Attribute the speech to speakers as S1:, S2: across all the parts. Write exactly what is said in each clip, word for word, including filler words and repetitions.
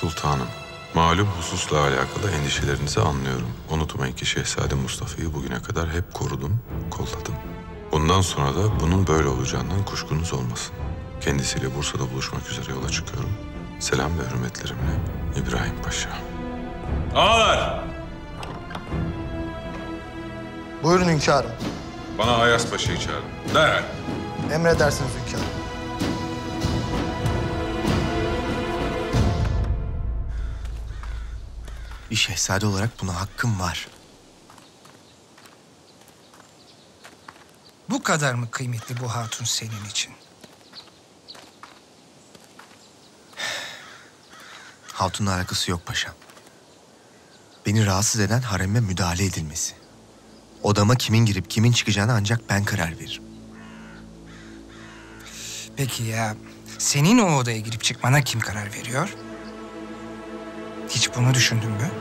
S1: Sultanım, malum hususla alakalı endişelerinizi anlıyorum. Unutmayın ki Şehzade Mustafa'yı bugüne kadar hep korudum, kolladım. Bundan sonra da bunun böyle olacağından kuşkunuz olmasın. Kendisiyle Bursa'da buluşmak üzere yola çıkıyorum. Selam ve hürmetlerimle İbrahim Paşa.
S2: Ağalar!
S3: Buyurun hünkârım.
S2: Bana Ayas Paşa'yı çağırın. Derhal.
S3: Emredersiniz hünkârım.
S4: Bir şehzade olarak buna hakkım var.
S5: Bu kadar mı kıymetli bu hatun senin için?
S4: Hatunla alakası yok paşam. Beni rahatsız eden hareme müdahale edilmesi. Odama kimin girip kimin çıkacağına ancak ben karar veririm.
S5: Peki ya senin o odaya girip çıkmana kim karar veriyor? Hiç bunu düşündün mü?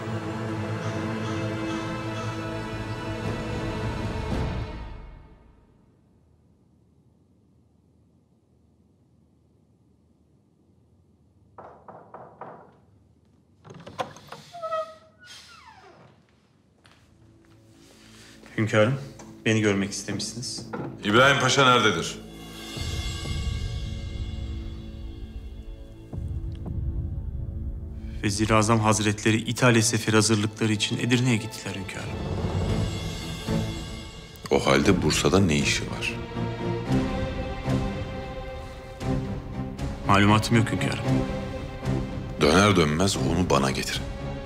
S6: Hünkârım, beni görmek istemişsiniz.
S2: İbrahim Paşa nerededir?
S6: Vezir-i Azam Hazretleri İtalya seferi hazırlıkları için Edirne'ye gittiler hünkârım.
S2: O halde Bursa'da ne işi var?
S6: Malumatım yok hünkârım.
S2: Döner dönmez onu bana getirin.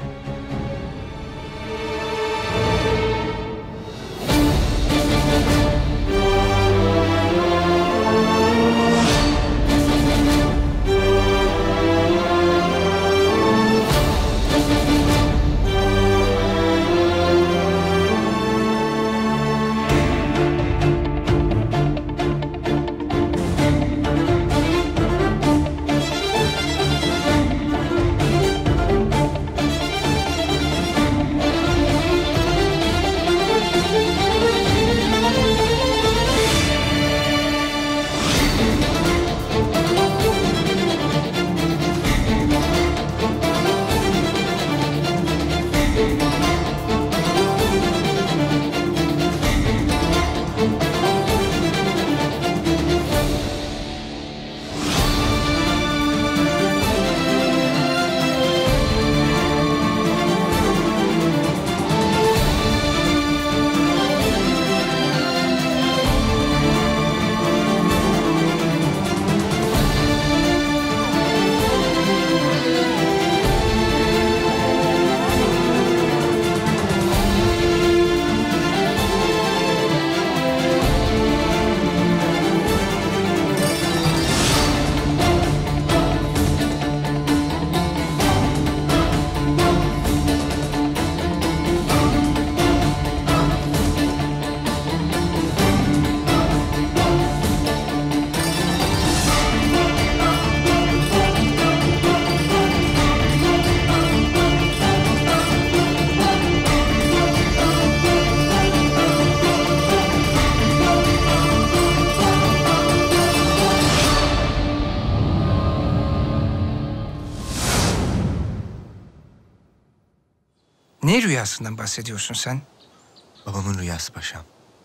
S5: Ne rüyasından bahsediyorsun sen?
S4: Babamın rüyası paşam.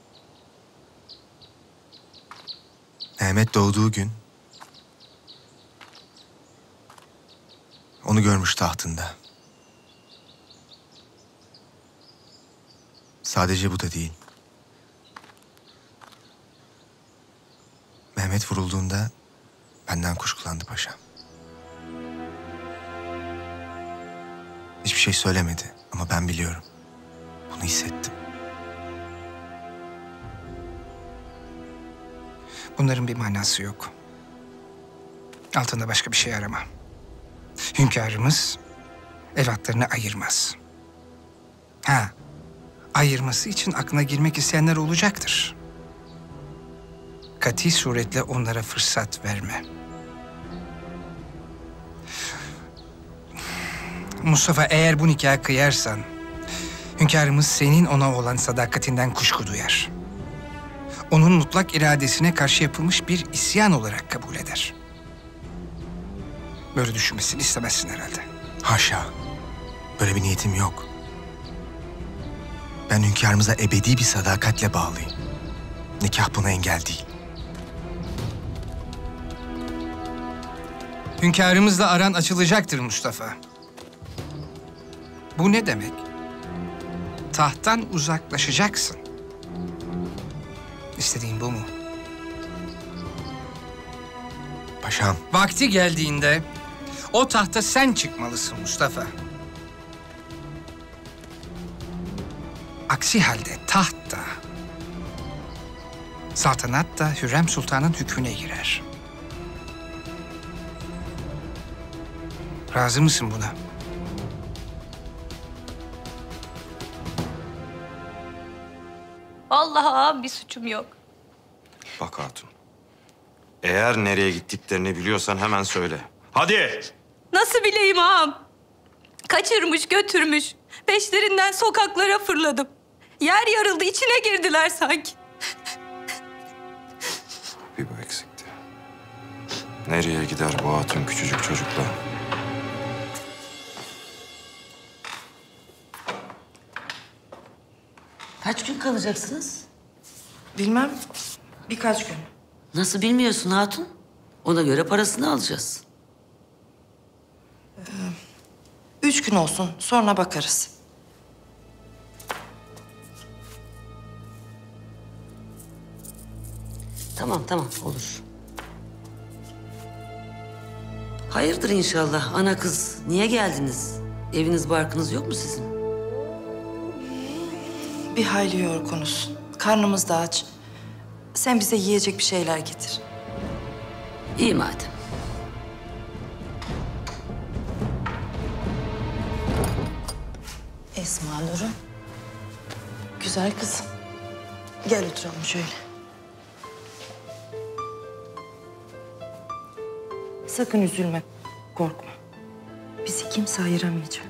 S4: Mehmet doğduğu gün onu görmüş tahtında. Sadece bu da değil. Mehmet vurulduğunda benden kuşkulandı paşam. Hiçbir şey söylemedi ama ben biliyorum. Bunu hissettim.
S5: Bunların bir manası yok. Altında başka bir şey arama. Hünkârımız evlatlarını ayırmaz. Ha, ayırması için aklına girmek isteyenler olacaktır. Kati suretle onlara fırsat verme. Mustafa, eğer bu nikahı kıyarsan, hünkârımız senin ona olan sadakatinden kuşku duyar. Onun mutlak iradesine karşı yapılmış bir isyan olarak kabul eder. Böyle düşünmesini istemezsin herhalde.
S4: Haşa. Böyle bir niyetim yok. Ben hünkârımıza ebedi bir sadakatle bağlıyım. Nikah buna engel değil.
S5: Hünkârımızla aran açılacaktır Mustafa. Bu ne demek? Tahttan uzaklaşacaksın. İstediğin bu mu?
S4: Paşam,
S5: Vakti geldiğinde o tahta sen çıkmalısın Mustafa. Aksi halde taht da, saltanat da Hürrem Sultan'ın hükmüne girer. Razı mısın buna?
S7: Vallahi ağam bir suçum yok.
S8: Bak hatun. Eğer nereye gittiklerini biliyorsan hemen söyle. Hadi!
S7: Nasıl bileyim ağam? Kaçırmış, götürmüş. Peşlerinden sokaklara fırladım. Yer yarıldı, içine girdiler sanki.
S8: Bir bu eksikti. Nereye gider bu hatun küçücük çocukla?
S9: Kaç gün kalacaksınız?
S10: Bilmem. Birkaç gün.
S9: Nasıl bilmiyorsun hatun? Ona göre parasını alacağız.
S10: Ee, üç gün olsun. Sonra bakarız.
S9: Tamam tamam olur. Hayırdır inşallah ana kız. Niye geldiniz? Eviniz barkınız yok mu sizin?
S10: Bir hayli yorgunuz. Karnımız da aç. Sen bize yiyecek bir şeyler getir.
S9: İyi madem.
S10: Esma Nur'um. Güzel kızım. Gel oturalım şöyle. Sakın üzülme, korkma. Bizi kimse ayıramayacak.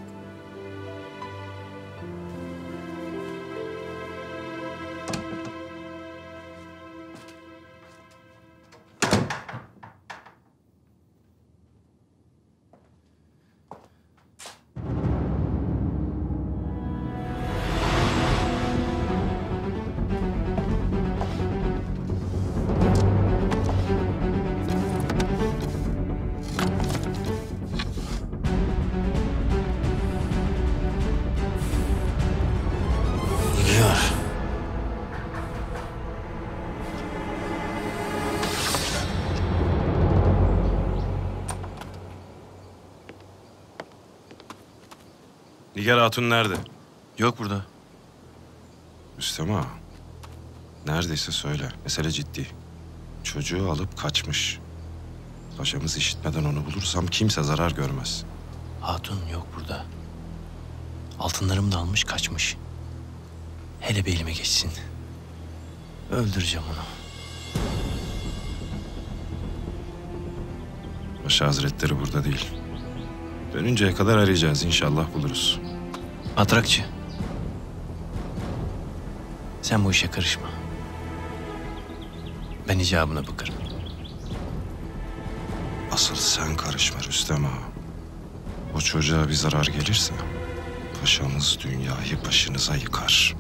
S8: Nigar. Nigar hatun nerede?
S4: yok burada.
S8: Rüstem ağa. Neredeyse söyle. Mesele ciddi. Çocuğu alıp kaçmış. Paşamız işitmeden onu bulursam kimse zarar görmez.
S11: Hatun yok burada. Altınlarımı da almış kaçmış. Hele bir elime geçsin. Öldüreceğim onu.
S8: Paşa Hazretleri burada değil. Dönünceye kadar arayacağız. İnşallah buluruz.
S11: Matrakçı. Sen bu işe karışma. Ben icabına bakarım.
S8: Asıl sen karışma Rüstem ağa. O çocuğa bir zarar gelirse paşamız dünyayı başınıza yıkar.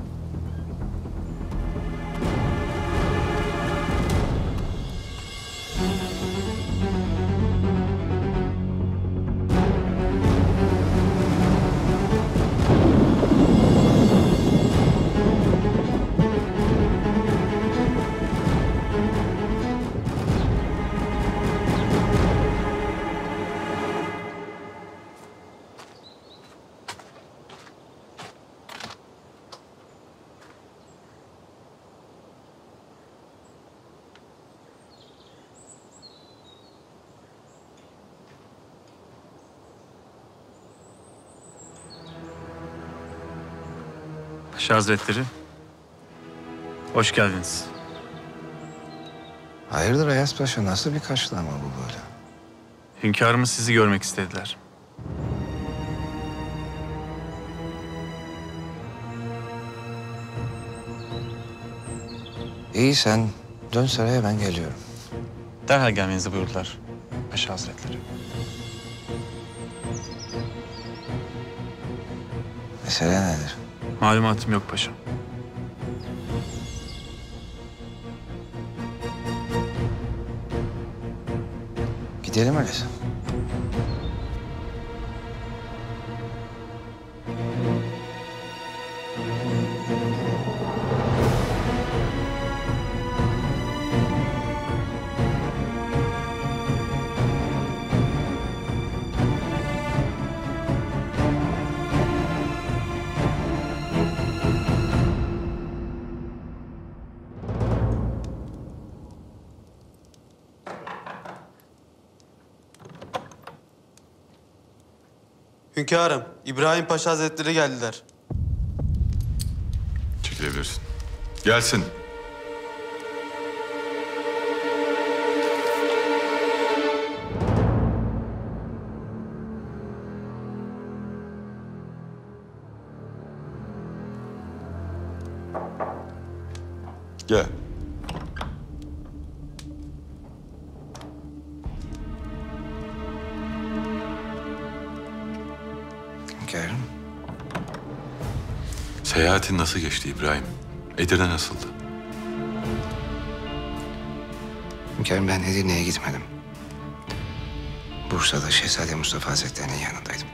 S6: Paşa Hazretleri, hoş geldiniz.
S12: Hayırdır Ayas Paşa? Nasıl bir karşılama bu böyle?
S6: Hünkârımız sizi görmek istediler.
S12: İyi sen dön saraya, ben geliyorum.
S6: Derhal gelmenizi buyurdular Paşa Hazretleri.
S12: Mesele nedir?
S6: Malumatım yok paşam.
S12: Gidelim öyleyse.
S13: Hünkârım, İbrahim Paşa Hazretleri geldiler.
S1: Çekilebilirsin. Gelsin. Gel.
S12: Hünkârım.
S1: Seyahatin nasıl geçti İbrahim? Edirne nasıldı?
S12: Hünkârım, ben Edirne'ye gitmedim. Bursa'da Şehzade Mustafa Hazretleri'nin yanındaydım.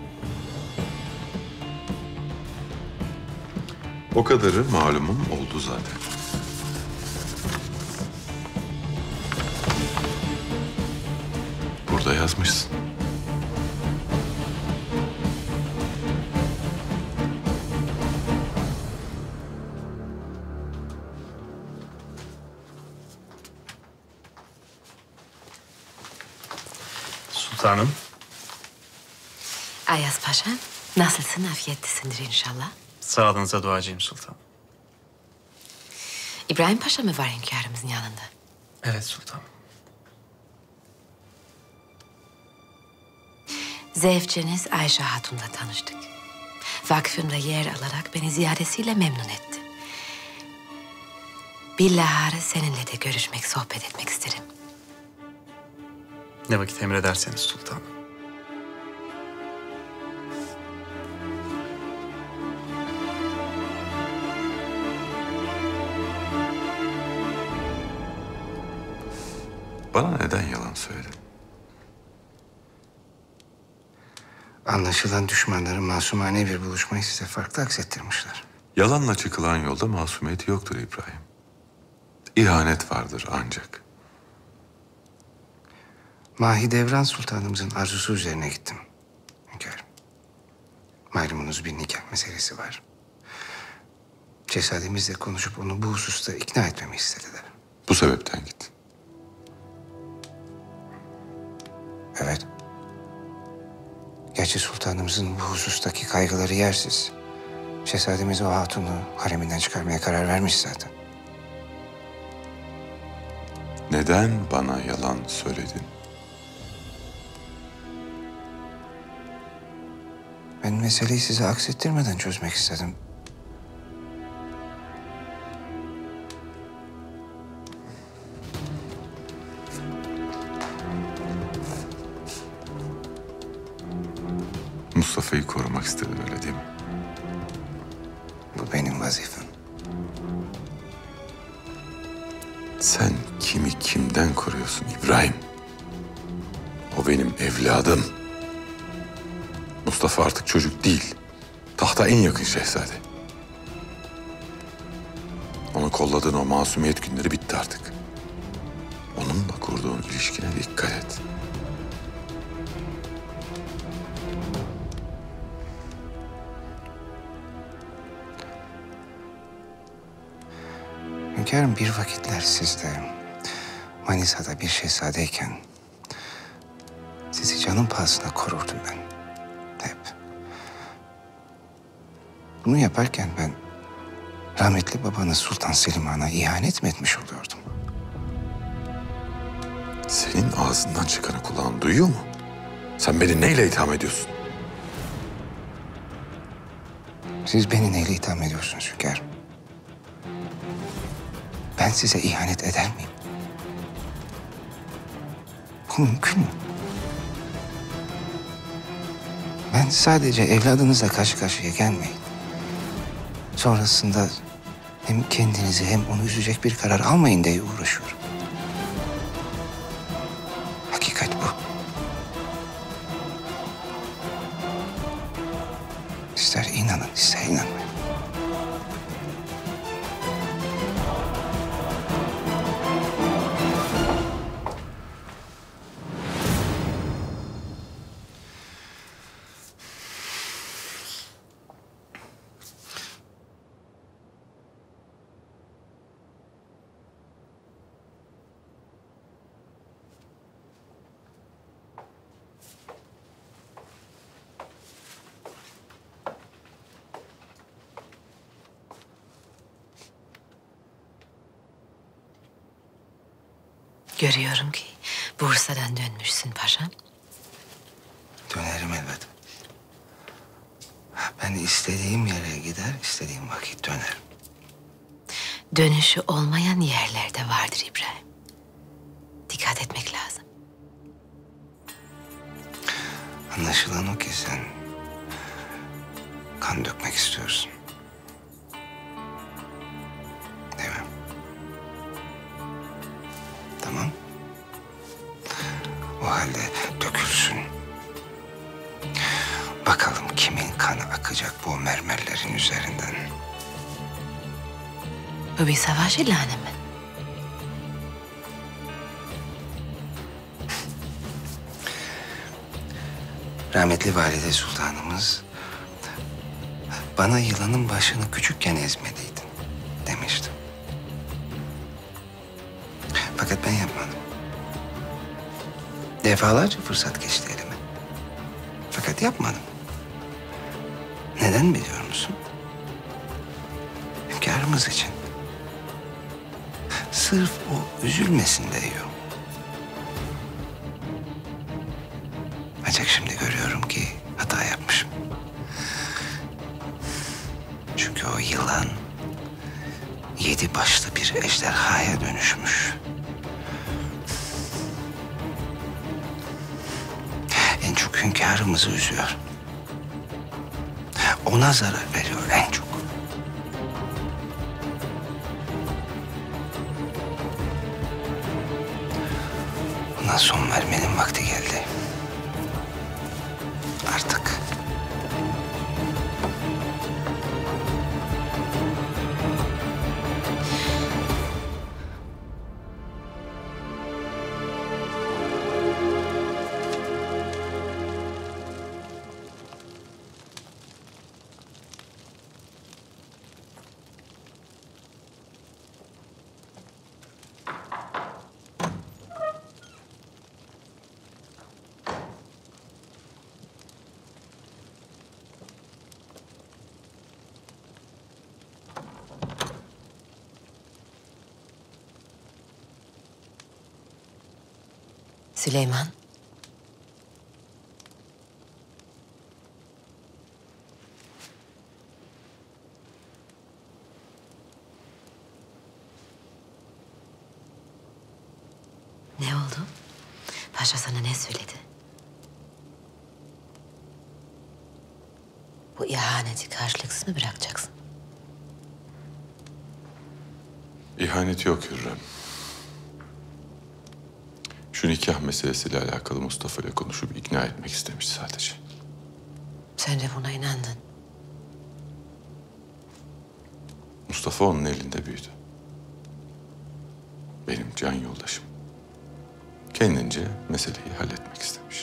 S1: O kadarı malumum oldu zaten. Burada yazmışsın.
S11: Sultanım.
S14: Ayaz Paşa, nasılsın? Afiyettesindir inşallah.
S6: Sağlığınıza duacıyım sultanım.
S14: İbrahim Paşa mı var hünkârımızın yanında?
S11: Evet sultanım.
S14: Zevceniz Ayşe Hatun'la tanıştık. Vakfımda yer alarak beni ziyaretiyle memnun etti. Bilahare seninle de görüşmek, sohbet etmek isterim.
S6: Ne vakit emrederseniz sultanım.
S1: Bana neden yalan söyledin?
S12: Anlaşılan düşmanların masumane bir buluşmayı size farklı aksettirmişler.
S1: Yalanla çıkılan yolda masumiyet yoktur İbrahim. İhanet vardır ancak.
S12: Mahidevran Sultanımızın arzusu üzerine gittim. Hünkârım. Malumunuz bir nikah meselesi var. Şehzademizle konuşup onu bu hususta ikna etmemi istediler.
S1: Bu sebepten gittin.
S12: Evet. Gerçi sultanımızın bu husustaki kaygıları yersiz. Şehzademiz o hatunu hareminden çıkarmaya karar vermiş zaten.
S1: Neden bana yalan söyledin?
S12: Ben meseleyi size aksettirmeden çözmek istedim.
S1: Mustafa'yı korumak istedin öyle değil mi?
S12: Bu benim vazifem.
S1: Sen kimi kimden koruyorsun İbrahim? O benim evladım. Mustafa artık çocuk değil. Tahta en yakın şehzade. Onu kolladığın o masumiyet günleri bitti artık. Onunla kurduğun ilişkine dikkat et.
S12: Hünkârım, bir vakitler siz de Manisa'da bir şehzadeyken sizi canım pahasına korurdum ben. Hep. Bunu yaparken ben rahmetli babanız Sultan Selim Han'a ihanet mi etmiş oluyordum?
S1: Senin ağzından çıkanı kulağın duyuyor mu? Sen beni neyle itham ediyorsun?
S12: Siz beni neyle itham ediyorsunuz hünkârım? Ben size ihanet eder miyim? Bu mümkün mü? Ben sadece evladınızla karşı karşıya gelmeyin. Sonrasında hem kendinizi hem onu üzecek bir karar almayın diye uğraşıyorum. Hakikat bu. İster inanın, ister inanmayın.
S14: Görüyorum ki Bursa'dan dönmüşsün paşam.
S12: Dönerim elbet. Ben istediğim yere gider, istediğim vakit dönerim.
S14: Dönüşü olmayan yerlerde vardır İbrahim. Dikkat etmek lazım.
S12: Anlaşılan o ki sen kan dökmek istiyorsun. Değil mi? Tamam. O halde dökülsün. Bakalım kimin kanı akacak bu mermerlerin üzerinden.
S14: Bu bir savaş ilanı mı?
S12: Rahmetli Valide Sultanımız bana yılanın başını küçükken ezmeliydin demişti. Fakat ben yapmadım. Defalarca fırsat geçti elime. Fakat yapmadım. Neden biliyor musun? Hünkârımız için. Sırf o üzülmesin diyor. Ancak şimdi görüyorum ki hata yapmışım. Çünkü o yılan yedi başlı bir ejderhaya dönüşmüş. En çok hünkârımızı üzüyor. Ona zarar veriyor en çok. Buna son vermenin vakti geldi. Artık.
S14: Süleyman. Ne oldu? Paşa sana ne söyledi? Bu ihaneti karşılıksız mı bırakacaksın?
S1: İhanet yok Hürrem. Şu nikah meselesiyle alakalı Mustafa ile konuşup ikna etmek istemiş sadece.
S14: Sen de buna inandın.
S1: Mustafa onun elinde büyüdü. Benim can yoldaşım. Kendince meseleyi halletmek istemiş.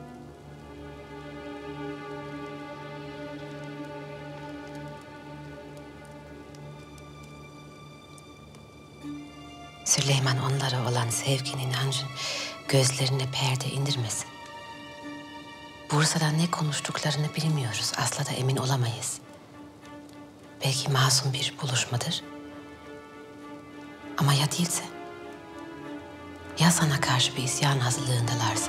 S14: Süleyman onlara olan sevgin, inancın gözlerine perde indirmesin. Bursa'da ne konuştuklarını bilmiyoruz. Asla da emin olamayız. Belki masum bir buluşmadır. Ama ya değilse? Ya sana karşı bir isyan hazırlığındalarsa?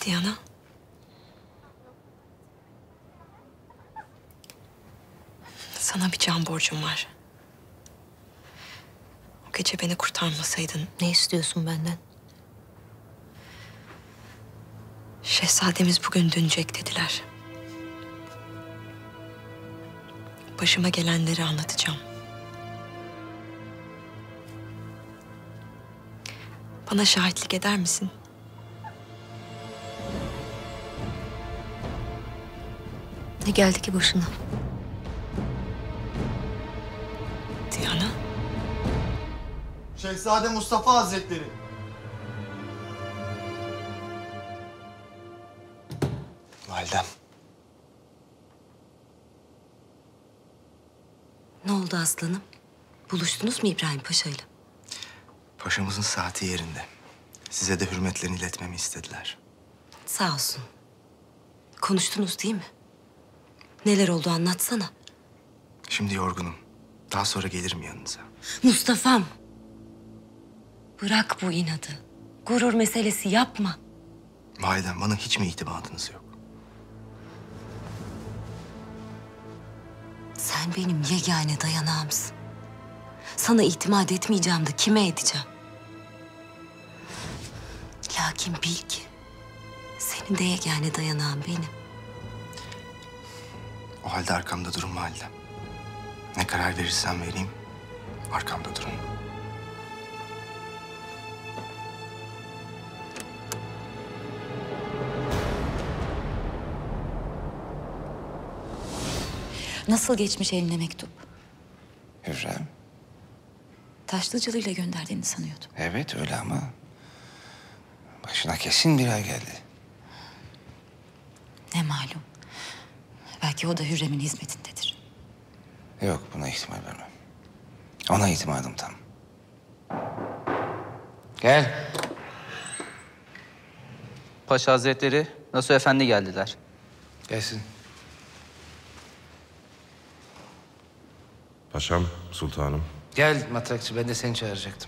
S7: Diana. Sana bir can borcum var. O gece beni kurtarmasaydın.
S14: Ne istiyorsun benden?
S7: Şehzademiz bugün dönecek dediler. Başıma gelenleri anlatacağım. Bana şahitlik eder misin?
S14: Ne geldi ki başına?
S7: Diana.
S3: Şehzade Mustafa Hazretleri.
S4: Validem.
S14: Ne oldu aslanım? Buluştunuz mu İbrahim Paşa ile?
S4: Paşamızın saati yerinde. Size de hürmetlerini iletmemi istediler.
S14: Sağ olsun. Konuştunuz değil mi? Neler oldu anlatsana.
S4: Şimdi yorgunum. Daha sonra gelirim yanınıza.
S14: Mustafa'm. Bırak bu inadı. Gurur meselesi yapma.
S4: Validem, bana hiç mi itimadınız yok?
S14: Sen benim yegane dayanağımsın. Sana itimat etmeyeceğim de kime edeceğim? Lakin bil ki senin de yegane dayanağın benim.
S4: O halde arkamda durun validem. Ne karar verirsem vereyim, arkamda durun.
S15: Nasıl geçmiş eline mektup?
S12: Hürrem.
S15: Taşlıcalı ile gönderdiğini sanıyordum.
S12: Evet öyle ama başına kesin bir ay geldi.
S15: Ne malum. Belki o da Hürrem'in hizmetindedir.
S12: Yok, buna ihtimal vermem. Ona itimadım tam. Gel.
S16: Paşa Hazretleri, Nasuh Efendi geldiler.
S12: Gelsin.
S8: Paşam, sultanım.
S12: Gel matrakçı, ben de seni çağıracaktım.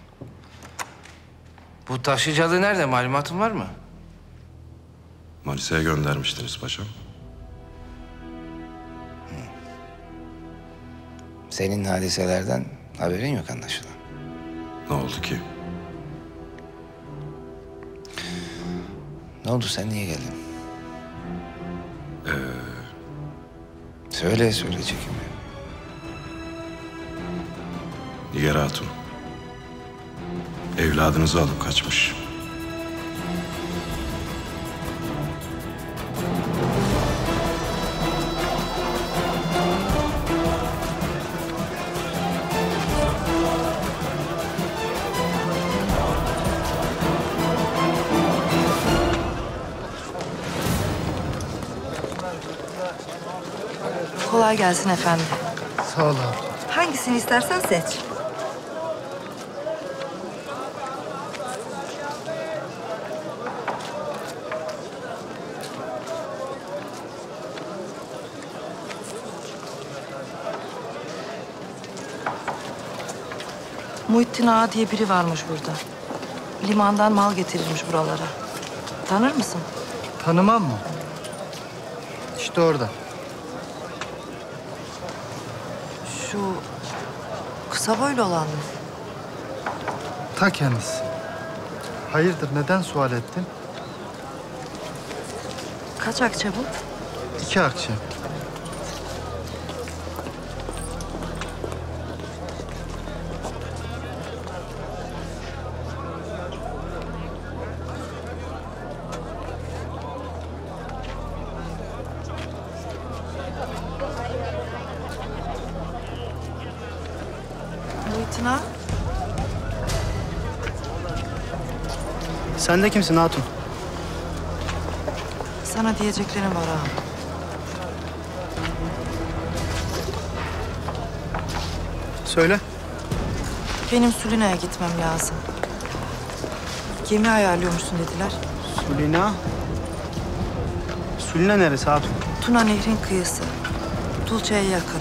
S12: Bu taşıyıcılığı nerede? Malumatın var mı?
S8: Manisa'ya göndermiştiniz paşam.
S12: Senin hadiselerden haberin yok anlaşılan.
S8: Ne oldu ki?
S12: Ne oldu, sen niye geldin?
S8: Ee...
S12: Söyle, söyle çekinme.
S8: Nigar Hatun. Evladınızı alıp kaçmış.
S10: Kolay gelsin efendim.
S3: Sağ ol abi.
S10: Hangisini istersen seç. Muhittin Ağa diye biri varmış burada. Limandan mal getirirmiş buralara. Tanır mısın?
S3: Tanımam mı? İşte orada.
S10: Şu kısa boylu olan mı?
S3: Ta kendisi. Hayırdır, neden sual ettin?
S10: Kaç akçe bu?
S3: İki akçe.
S10: Muhittin Ağa.
S17: Sen de kimsin hatun?
S10: Sana diyeceklerim var ağam.
S17: Söyle.
S10: Benim Sulina'ya gitmem lazım. Gemi ayarlıyormuşsun dediler.
S17: Sulina. Sulina neresi hatun?
S10: Tuna Nehri'nin kıyısı. Tulça'ya yakın.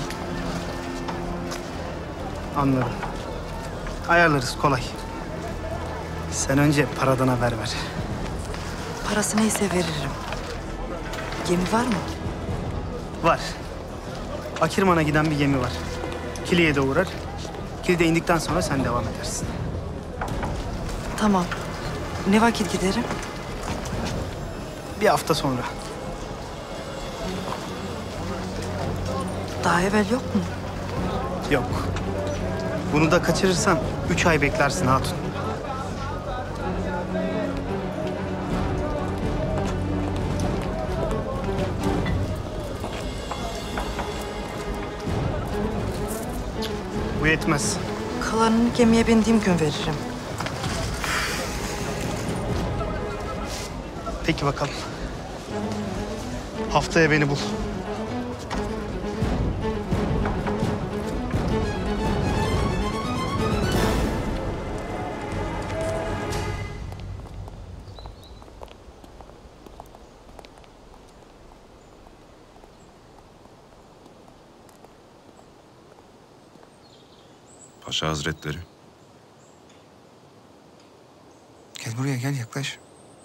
S17: Anladım. Ayarlarız, kolay. Sen önce paradan haber ver.
S10: Parası neyse veririm. Gemi var mı?
S17: Var. Akirman'a giden bir gemi var. Kili'ye de uğrar. Kili'de indikten sonra sen devam edersin.
S10: Tamam. Ne vakit giderim?
S17: Bir hafta sonra.
S10: Daha evvel yok mu?
S17: Yok. Bunu da kaçırırsan üç ay beklersin hatun. Bu yetmez.
S10: Kalanını gemiye bindiğim gün veririm.
S17: Peki bakalım. Haftaya beni bul.
S8: Paşa Hazretleri.
S5: Gel buraya gel yaklaş.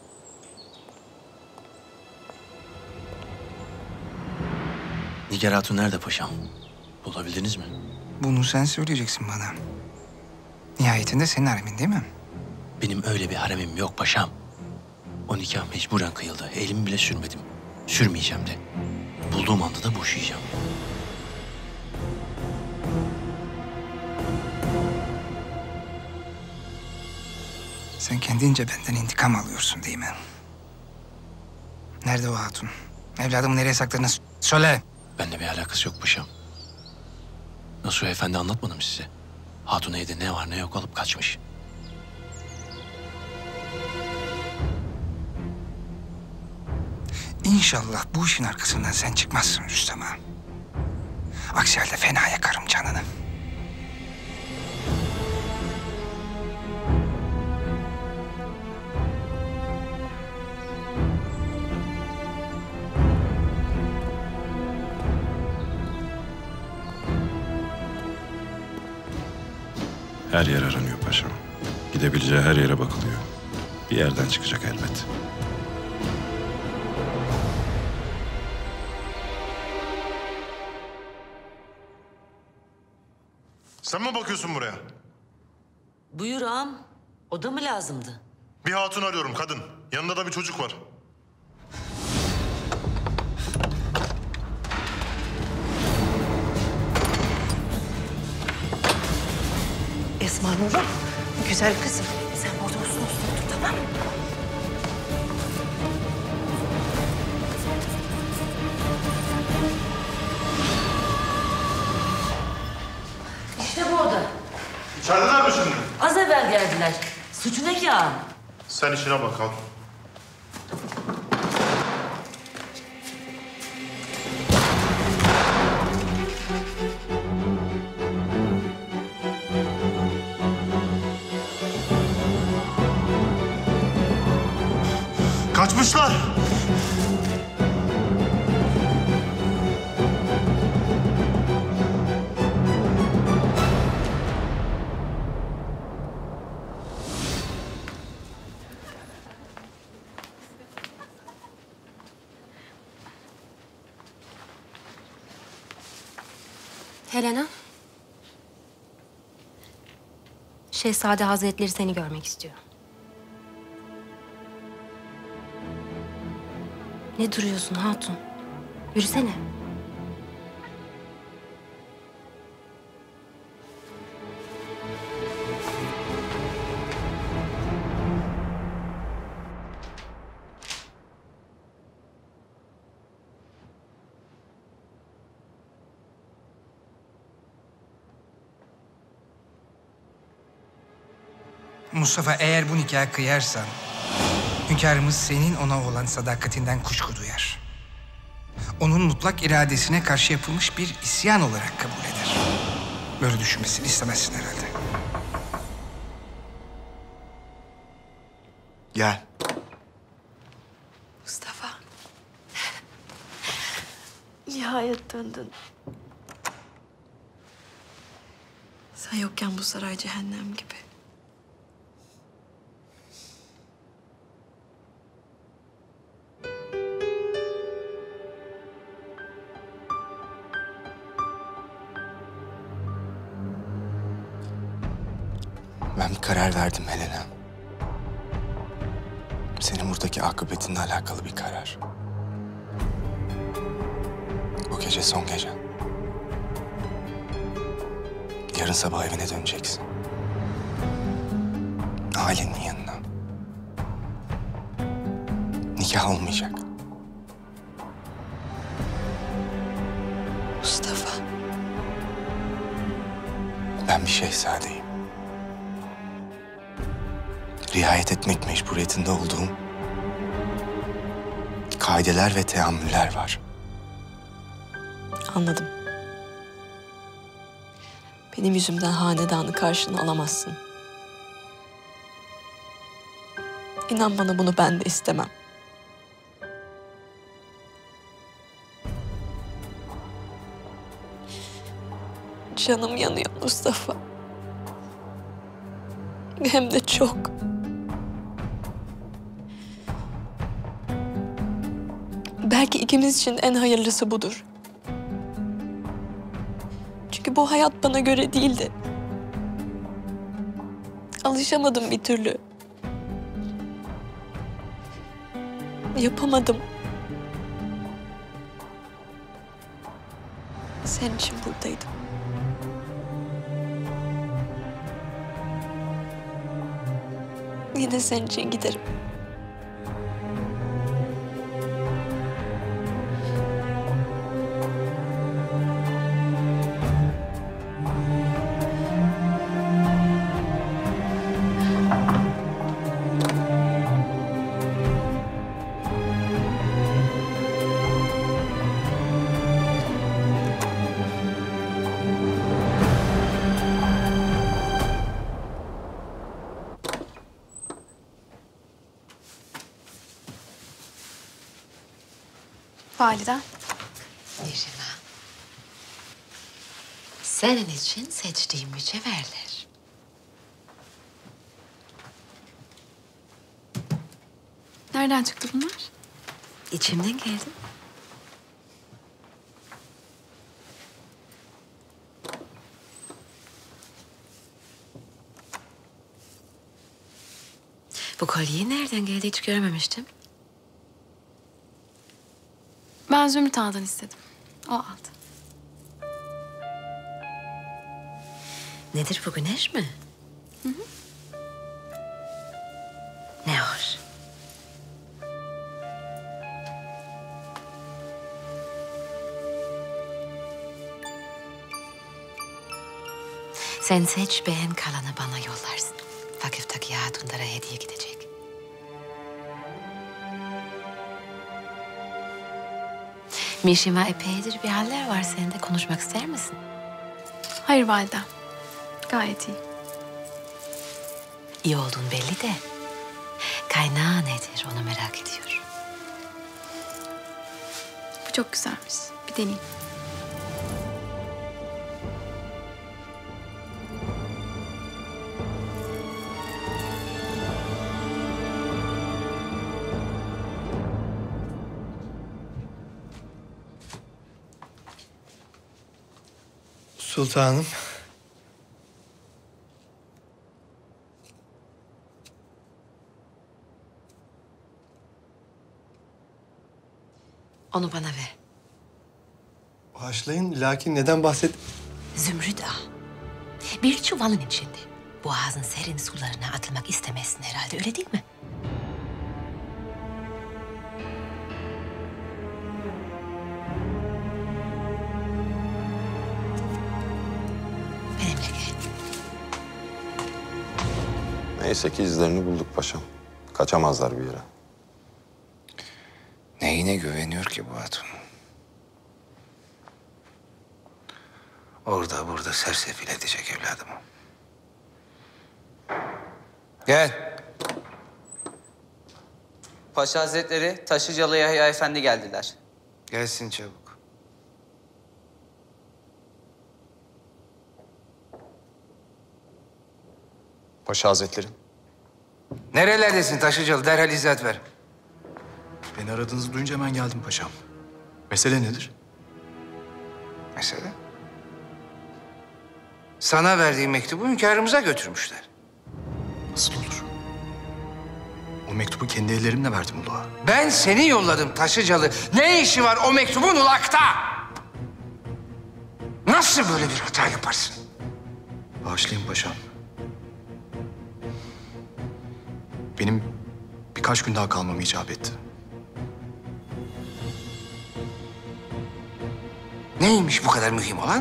S11: Nigar Hatun nerede paşam? Bulabildiniz mi?
S5: Bunu sen söyleyeceksin bana. Nihayetinde senin haremin değil mi?
S11: Benim öyle bir haremim yok paşam. O nikah mecburen kıyıldı. Elimi bile sürmedim. Sürmeyeceğim de. Bulduğum anda da boşayacağım.
S5: Sen kendince benden intikam alıyorsun değil mi? Nerede o hatun? Evladımı nereye sakladığını söyle.
S11: Benimle bir alakası yok paşam. Nasuh Efendi anlatmadı mı size? Hatun evde ne var ne yok alıp kaçmış.
S5: İnşallah bu işin arkasından sen çıkmazsın Rüstem ağa. Aksi halde fena yakarım canını.
S8: Her yer aranıyor paşam. Gidebileceği her yere bakılıyor. Bir yerden çıkacak elbet.
S18: Sen mi bakıyorsun buraya?
S9: Buyur ağam. O da mı lazımdı?
S18: Bir hatun arıyorum kadın. Yanında da bir çocuk var.
S10: Esma Nur'um, güzel kızım. Sen orada uslu uslu otur, tamam mı?
S9: İşte bu oda.
S18: İçerideler mi şimdi?
S9: Az evvel geldiler. Suçu ne ki ağam?
S18: Sen işine bak hatun. Kaçmışlar.
S19: Helena. Şehzade Hazretleri seni görmek istiyor. Ne duruyorsun hatun? Yürüsene.
S5: Mustafa, eğer bu nikahı kıyarsan hünkârımız senin ona olan sadakatinden kuşku duyar. Onun mutlak iradesine karşı yapılmış bir isyan olarak kabul eder. Böyle düşünmesini istemezsin herhalde.
S4: Gel.
S10: Mustafa. Nihayet döndün. Sen yokken bu saray cehennem gibi.
S4: Ben bir karar verdim Helena. Senin buradaki akıbetinle alakalı bir karar. Bu gece son gecen. Yarın sabah evine döneceksin. Ailenin yanına. Nikah olmayacak.
S10: Mustafa.
S4: Ben bir şehzadeyim. Riayet etmek mecburiyetinde olduğum kaideler ve teamüller var.
S10: Anladım. Benim yüzümden hanedanı karşına alamazsın. İnan bana, bunu ben de istemem. Canım yanıyor Mustafa. Hem de çok. Belki ikimiz için en hayırlısı budur. Çünkü bu hayat bana göre değildi. Alışamadım bir türlü. Yapamadım. Senin için buradaydım. Yine senin için giderim.
S19: Validem.
S14: Neriman. Senin için seçtiğim mücevherler.
S19: Nereden çıktı bunlar?
S14: İçimden geldi. Bu kolyeyi nereden geldi hiç görmemiştim.
S19: Ben Zümrüt Ağa'dan istedim. O aldı.
S14: Nedir bu, güneş mi?
S19: Hı hı.
S14: Ne hoş. Sen seç, beğen, kalanı bana yollarsın. Vakıftaki hatunlara hediye gidecek. Mişima, epeydir bir haller var sende. Konuşmak ister misin?
S19: Hayır validem. Gayet iyi.
S14: İyi olduğun belli de kaynağı nedir onu merak ediyorum.
S19: Bu çok güzelmiş. Bir deneyeyim.
S4: Sultanım.
S14: Onu bana ver.
S4: Bağışlayın, lakin neden bahset...
S14: Zümrüt Ağa, bir çuvalın içinde boğazın serin sularına atılmak istemezsin herhalde, öyle değil mi? Benimle gel.
S2: Neyse ki izlerini bulduk paşam. Kaçamazlar bir yere.
S12: Neyine güveniyor ki bu hatun? Orada burada sersefil edecek evladımı. Gel.
S16: Paşa Hazretleri Taşıcalı Yahya Efendi geldiler.
S12: Gelsin çabuk.
S8: Paşa Hazretleri.
S12: Nerelerdesin Taşıcalı? Derhal izzat ver.
S8: Beni aradığınızı duyunca hemen geldim paşam. Mesele nedir?
S12: Mesele? Sana verdiğim mektubu hünkârımıza götürmüşler. Nasıl olur? O mektubu kendi ellerimle verdim Uluğa.
S5: Ben seni yolladım Taşıcalı. Ne işi var o mektubun Ulak'ta? Nasıl böyle bir hata yaparsın?
S12: Bağışlayın paşam. Benim birkaç gün daha kalmam icap etti.
S5: Neymiş bu kadar mühim olan?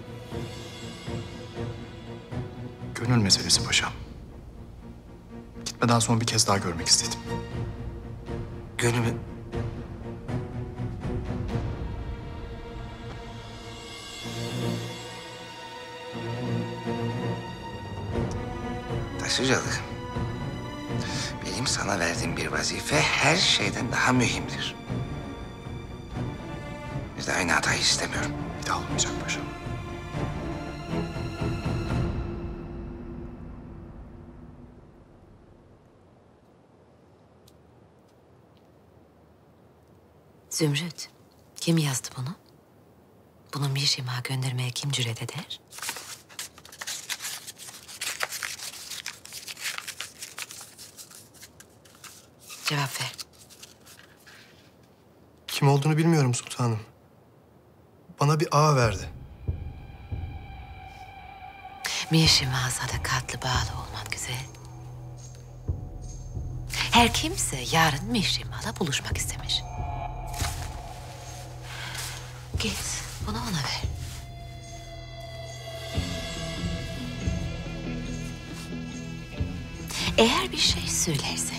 S12: Gönül meselesi paşam. Gitmeden sonra bir kez daha görmek istedim.
S5: Gönül... Taşıcalı. Benim sana verdiğim bir vazife her şeyden daha mühimdir. Biz de aynı hatayı istemiyorum.
S12: Bir daha olmayacak paşam.
S14: Zümrüt, kim yazdı bunu? Bunu Mişim'a göndermeye kim cüret eder? Cevap ver.
S20: Kim olduğunu bilmiyorum sultanım. Bana bir ağa verdi.
S14: Mişim'a sadakatli bağlı olman güzel. Her kimse yarın Mişim'a'la buluşmak istemiş. Git, bunu ona ver. Eğer bir şey söylersen,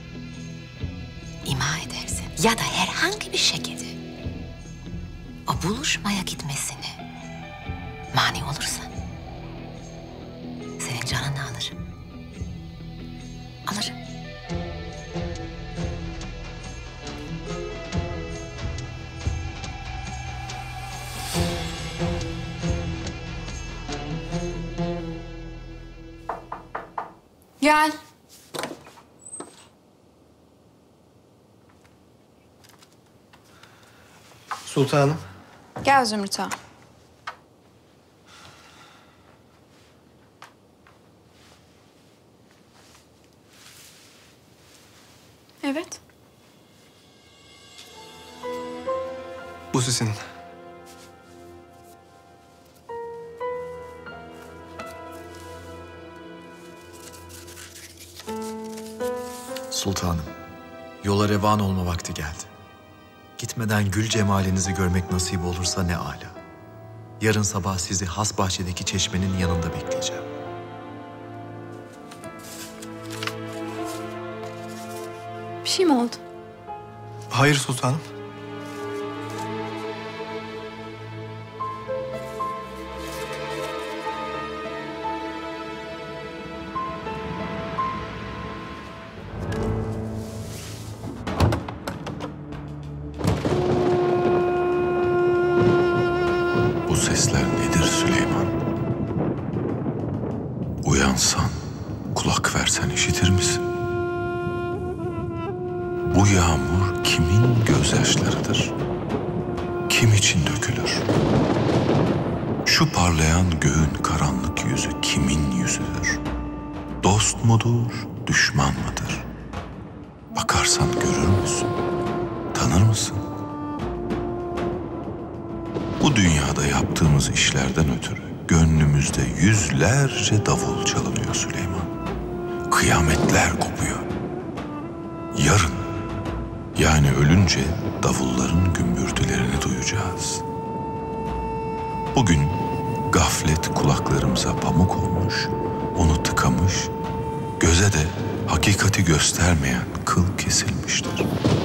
S14: ima edersen ya da herhangi bir şekilde o buluşmaya gitmesine mani olursan senin canını alırım. Alırım.
S10: Gel.
S20: Sultanım.
S10: Gel Zümrüt ağa. Evet.
S20: Bu sizin.
S21: Sultanım, yola revan olma vakti geldi. Gitmeden gül cemalinizi görmek nasip olursa ne âlâ. Yarın sabah sizi has bahçedeki çeşmenin yanında bekleyeceğim.
S10: Bir şey mi oldu?
S20: Hayır sultanım.
S1: Bu sesler nedir Süleyman? Uyansan, kulak versen işitir misin? Bu yağmur kimin gözyaşlarıdır? Kim için dökülür? Şu parlayan göğün karanlık yüzü kimin yüzüdür? Dost mudur, düşman mıdır? Bakarsan görür müsün? Tanır mısın? Bu dünyada yaptığımız işlerden ötürü gönlümüzde yüzlerce davul çalınıyor Süleyman. Kıyametler kopuyor. Yarın, yani ölünce davulların gümbürtülerini duyacağız. Bugün gaflet kulaklarımıza pamuk olmuş, onu tıkamış, göze de hakikati göstermeyen kıl kesilmiştir.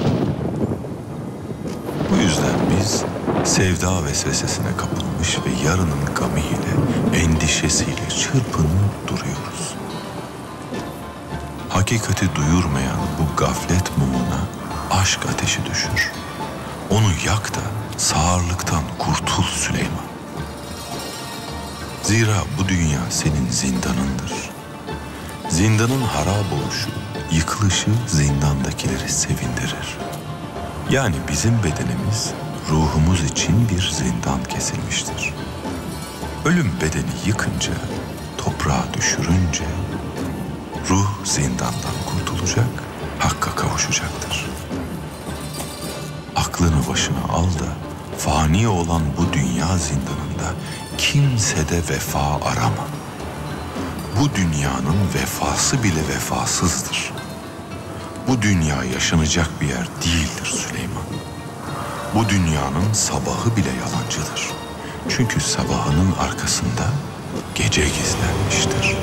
S1: Bu yüzden biz sevda vesvesesine kapılmış ve yarının gamiyle, endişesiyle çırpınıp duruyoruz. Hakikati duyurmayan bu gaflet mumuna aşk ateşi düşür. Onu yak da sağırlıktan kurtul Süleyman. Zira bu dünya senin zindanındır. Zindanın harap oluşu, yıkılışı zindandakileri sevindirir. Yani bizim bedenimiz ruhumuz için bir zindan kesilmiştir. Ölüm bedeni yıkınca, toprağa düşürünce ruh zindandan kurtulacak, hakka kavuşacaktır. Aklını başına al da fani olan bu dünya zindanında kimsede vefa arama. Bu dünyanın vefası bile vefasızdır. Bu dünya yaşanacak bir yer değildir Süleyman. Bu dünyanın sabahı bile yalancıdır. Çünkü sabahının arkasında gece gizlenmiştir.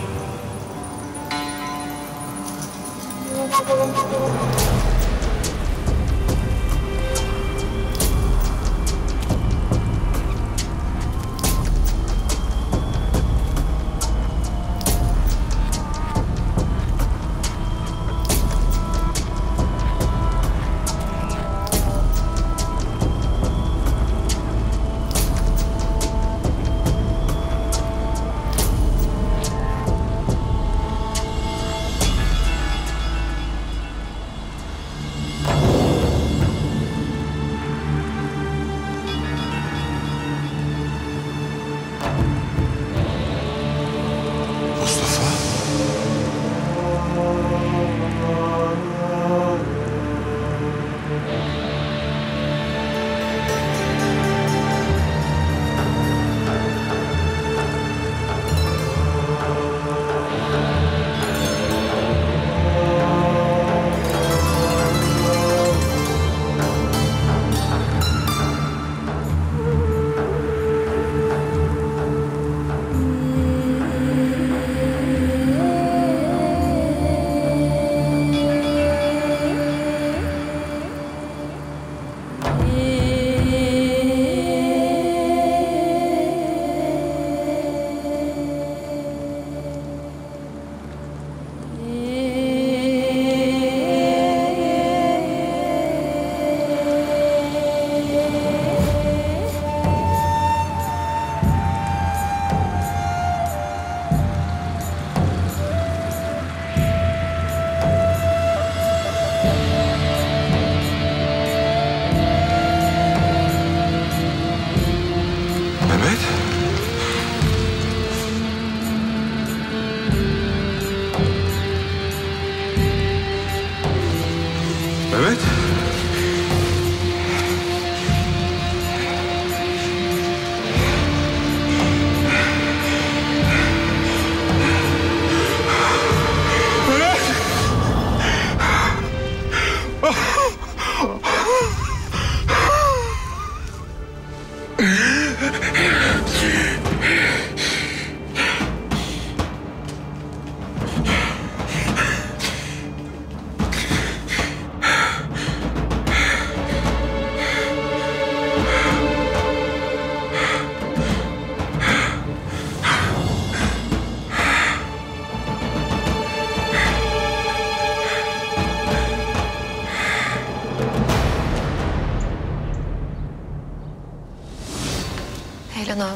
S10: Helena,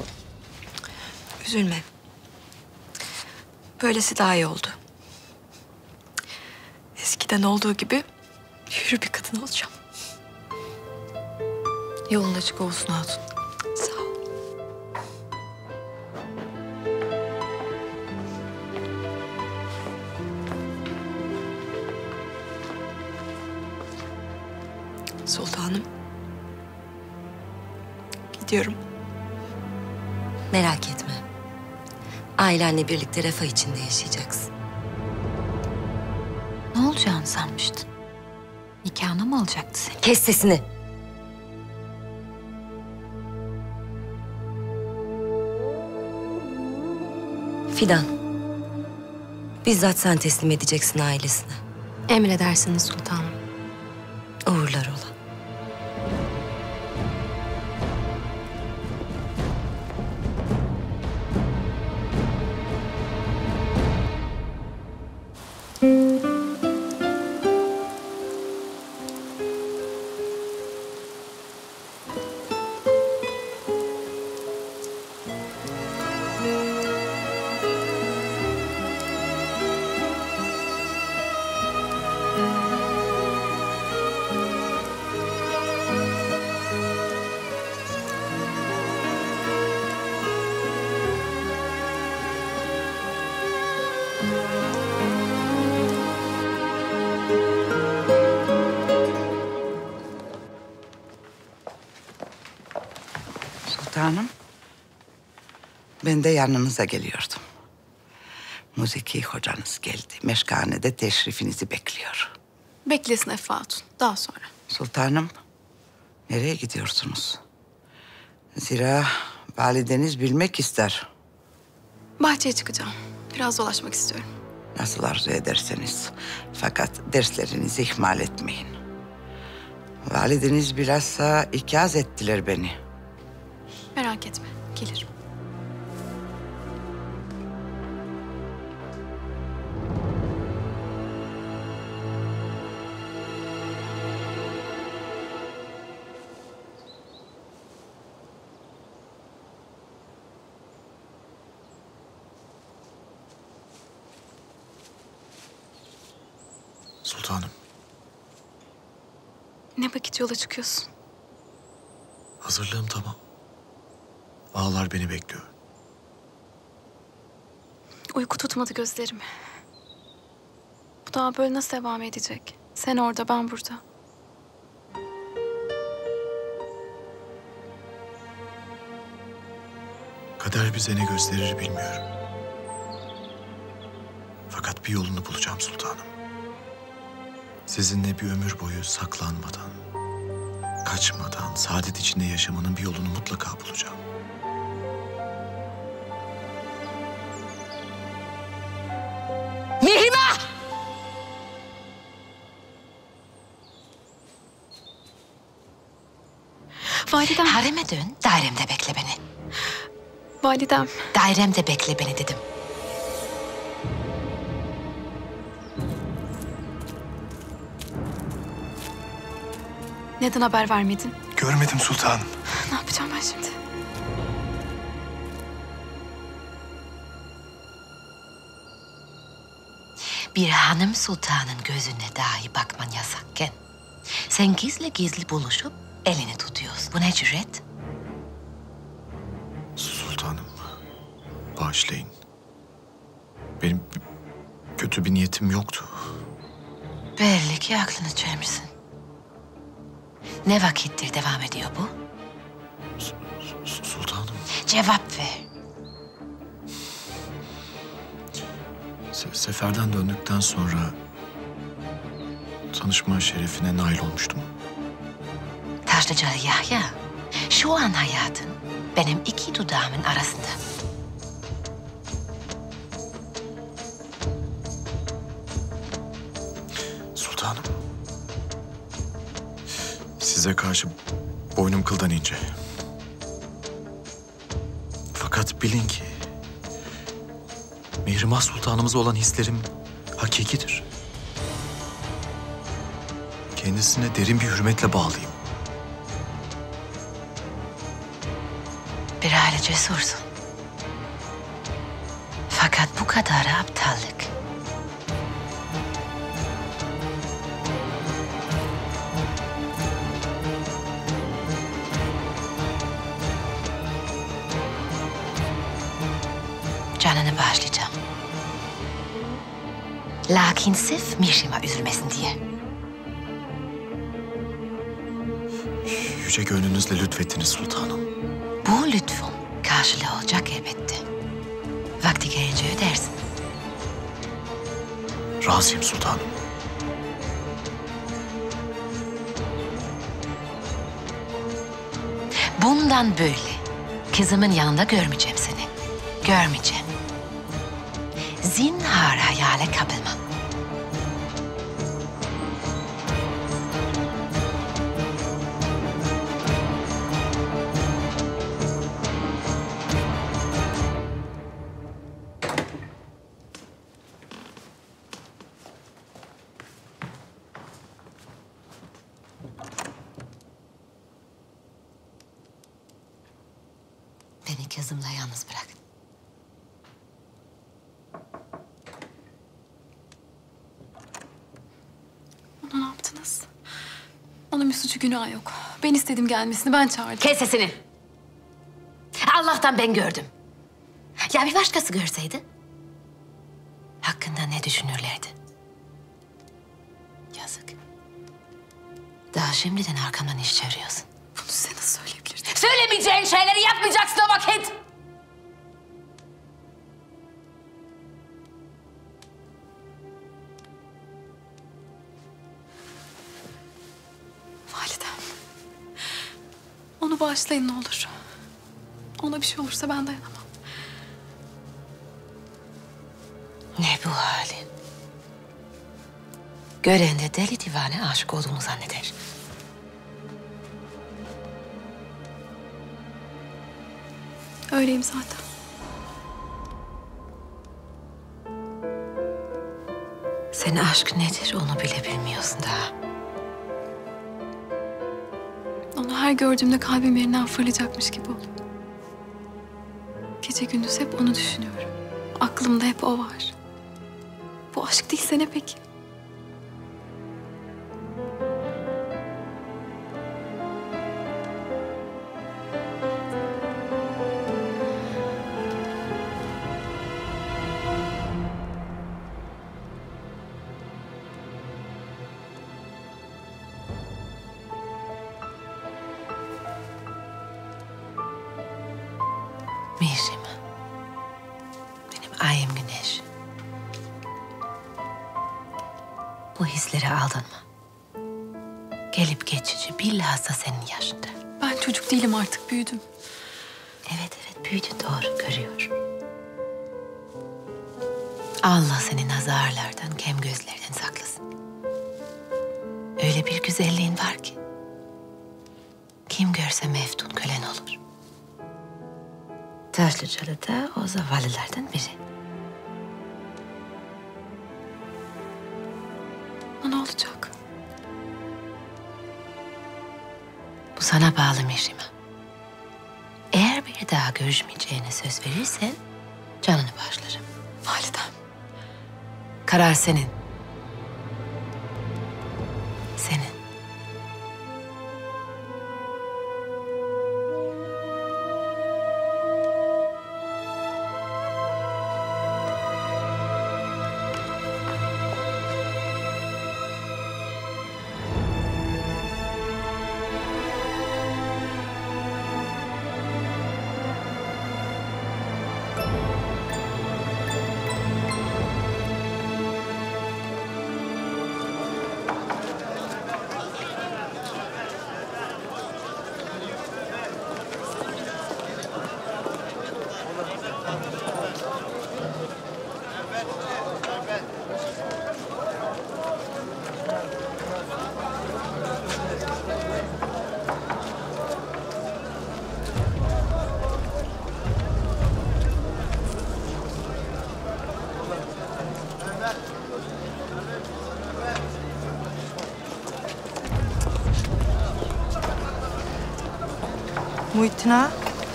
S10: üzülme. Böylesi daha iyi oldu. Eskiden olduğu gibi hür bir kadın olacağım. Yolun açık olsun Hatun. Sağ ol. Sultanım. Gidiyorum.
S14: Merak etme. Ailenle birlikte refah içinde yaşayacaksın.
S15: Ne olacağını sanmıştın? Nikahına mı alacaktı seni?
S14: Kes sesini. Fidan. Bizzat sen teslim edeceksin ailesine.
S19: Emredersiniz sultanım.
S14: Uğurlar ola.
S13: Sultanım, ben de yanınıza geliyordum. Müziki hocanız geldi. Meşkanede teşrifinizi bekliyor.
S22: Beklesin Efe Hatun. Daha sonra.
S13: Sultanım, nereye gidiyorsunuz? Zira valideniz bilmek ister.
S22: Bahçeye çıkacağım. Biraz dolaşmak istiyorum.
S13: Nasıl arzu ederseniz. Fakat derslerinizi ihmal etmeyin. Valideniz bilhassa ikaz ettiler beni.
S22: Merak etme. Gelirim.
S21: Sultanım,
S22: Ne vakit yola çıkıyorsun?
S21: hazırlığım tamam. Ağalar beni bekliyor.
S22: Uyku tutmadı gözlerimi. Bu daha böyle nasıl devam edecek? Sen orada, ben burada.
S21: Kader bize ne gösterir bilmiyorum. Fakat bir yolunu bulacağım sultanım. Sizinle bir ömür boyu saklanmadan, kaçmadan, saadet içinde yaşamanın bir yolunu mutlaka bulacağım.
S14: Mihrimah!
S22: Validem.
S14: Hareme dön, dairemde bekle beni.
S22: Validem.
S14: Dairemde bekle beni dedim.
S22: Neden haber vermedin?
S20: Görmedim sultanım.
S22: Ne yapacağım ben şimdi?
S14: Bir hanım sultanın gözüne dahi bakman yasakken sen gizli gizli buluşup elini tutuyorsun. Bu ne cüret?
S21: Sultanım, bağışlayın. Benim kötü bir niyetim yoktu.
S14: Belli ki aklını çelmişsin. Ne vakittir devam ediyor bu?
S21: Sultanım.
S14: Cevap ver.
S21: Se- seferden döndükten sonra tanışma şerefine nail olmuştum.
S14: Taşlıcalı Yahya, şu an hayatın benim iki dudağımın arasında.
S21: Sultanım. Size karşı boynum kıldan ince. Fakat bilin ki Mihrimah Sultanımıza olan hislerim hakikidir. Kendisine derin bir hürmetle bağlıyım.
S14: Bir aile cesursun. Fakat bu kadar aptallık. Canını bağışlayacağım. Lakin sırf Mihrimah üzülmesin diye.
S21: Yüce gönlünüzle lütfettiniz sultanım.
S14: Bu lütfun karşılığı olacak elbette. Vakti gelince ödersin.
S21: Razıyım sultanım.
S14: Bundan böyle kızımın yanında görmeyeceğim seni. Görmeyeceğim. Zinhar hayale kapılmam. Beni kızımla yalnız bırak.
S22: Ona ne yaptınız? Onun bir suçu günahı yok. Ben istedim gelmesini, ben çağırdım.
S14: Kes sesini. Allah'tan ben gördüm. Ya bir başkası görseydi? Hakkında ne düşünürlerdi? Yazık. Daha şimdiden arkamdan iş çeviriyorsun.
S22: Bunu size nasıl söyleyebilirdin?
S14: Söylemeyeceğin şeyleri yapmayacaksın o vakit.
S22: Validem. Onu bağışlayın ne olur. Ona bir şey olursa ben dayanamam.
S14: Ne bu halin? Gören de deli divane aşık olduğunu zanneder.
S22: Öyleyim zaten.
S14: Sen aşk nedir onu bile bilmiyorsun daha.
S22: Onu her gördüğümde kalbim yerinden fırlayacakmış gibi oluyor. Gece gündüz hep onu düşünüyorum. Aklımda hep o var. Bu aşk değilse ne peki?
S14: Mihrim. Benim ayım güneş. Bu hislere aldanma. Gelip geçici bilhassa senin yaşında.
S22: Ben çocuk değilim artık, büyüdüm.
S14: Evet evet büyüdü doğru görüyor. Allah seni nazarlardan, kem gözlerden saklasın. Öyle bir güzelliğin var ki. Kim görse meftun kölen olur. Taşlıcalı da o zavallılardan biri.
S22: Ne olacak?
S14: Bu sana bağlı Mihrim'e. Eğer bir daha görüşmeyeceğine söz verirsen canını bağışlarım.
S22: Validem.
S14: Karar senin. Senin.
S10: Muhittin ağa.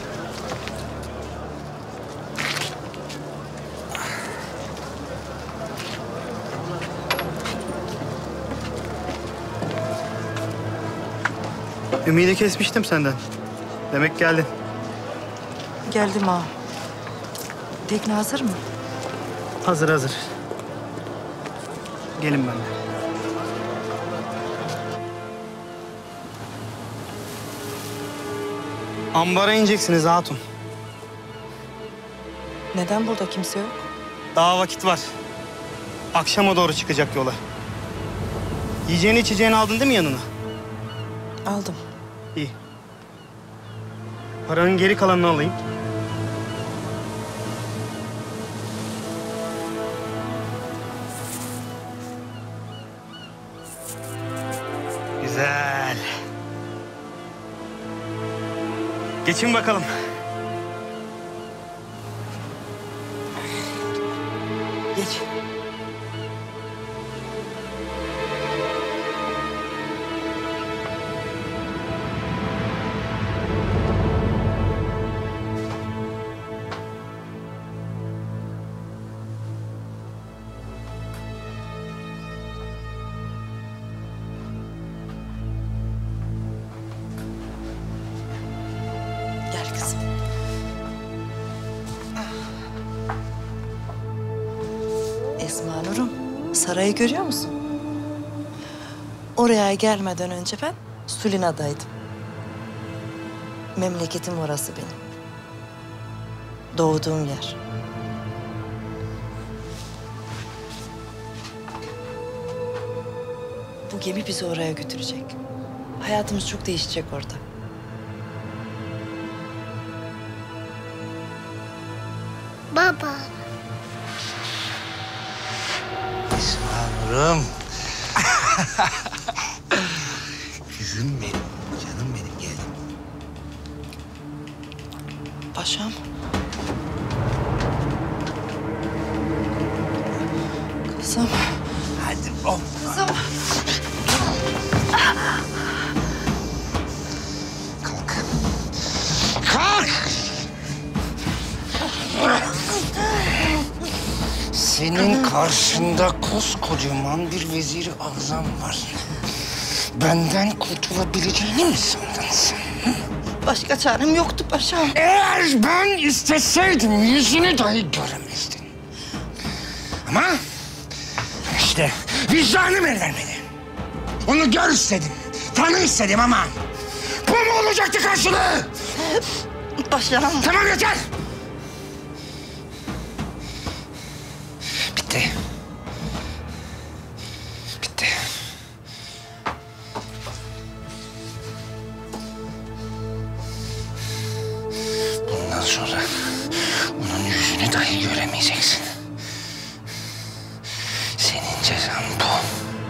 S17: Ümidi kesmiştim senden. Demek geldin.
S10: Geldim ağa. Tekne hazır mı?
S17: Hazır hazır. Gelin benimle. Ambara ineceksiniz hatun.
S10: Neden burada kimse yok?
S17: Daha vakit var. Akşama doğru çıkacak yola. Yiyeceğini içeceğini aldın değil mi yanına?
S10: Aldım.
S17: İyi. Paranın geri kalanını alayım. Güzel. Geçin bakalım.
S10: Geç. Gel kızım. Esma Nur'um, sarayı görüyor musun? Oraya gelmeden önce ben Sulina'daydım. Memleketim orası benim. Doğduğum yer. Bu gemi bizi oraya götürecek. Hayatımız çok değişecek orada.
S3: Baba.
S12: İsmail'ım. Kızım benim, canım benim geldim.
S10: Paşam. Kızım.
S12: Hadi oğlum.
S10: Kızım.
S12: Kalk. Kalk! Senin karşında koskocaman bir vezir-i azam var. Benden kurtulabileceğini mi sandın sen?
S10: Başka çarem yoktu paşam.
S12: Eğer ben isteseydim yüzünü dahi göremezdin. Ama işte vicdanım el vermedi. Onu gör istedim, tanı istedim ama bu mu olacaktı karşılığı?
S10: Paşam.
S12: Tamam yeter. Bitti. Bitti. Bundan sonra onun yüzünü dahi göremeyeceksin. Senin cezan bu.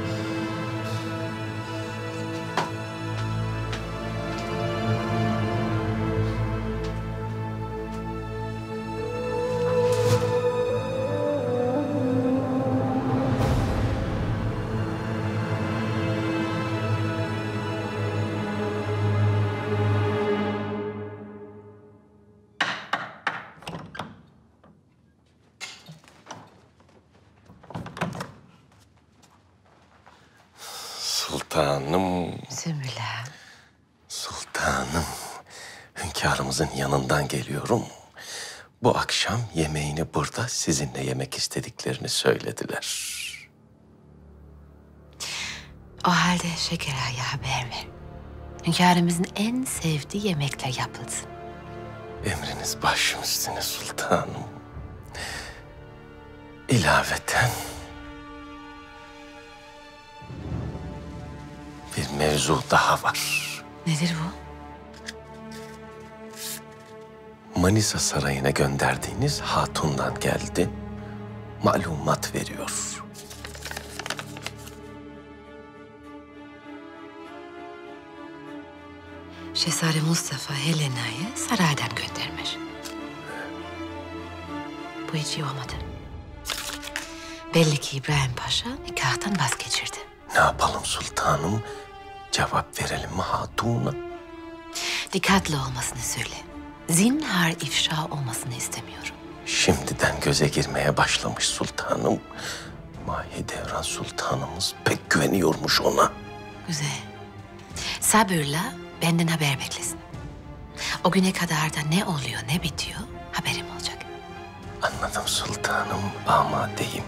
S6: Sultanım,
S14: Sümbüla.
S6: sultanım. Hünkârımızın yanından geliyorum. Bu akşam yemeğini burada sizinle yemek istediklerini söylediler.
S14: O halde Şeker Ağa'ya haber ver. Hünkârımızın en sevdiği yemekler yapılsın.
S6: Emriniz başım üstüne sultanım. İlaveten bir mevzu daha var.
S14: Nedir bu?
S6: Manisa Sarayı'na gönderdiğiniz hatundan geldi. Malumat veriyor.
S14: Şehzade Mustafa Helena'yı saraydan göndermiş. Bu hiç iyi olmadı. Belli ki İbrahim Paşa nikahtan vazgeçirdi.
S6: Ne yapalım sultanım? Cevap verelim mi hatuna?
S14: Dikkatli olmasını söyle. Zinhar ifşa olmasını istemiyorum.
S6: Şimdiden göze girmeye başlamış sultanım. Mahidevran sultanımız pek güveniyormuş ona.
S14: Güzel. Sabırla benden haber beklesin. O güne kadar da ne oluyor ne bitiyor haberim olacak.
S6: Anladım sultanım, amadeyim.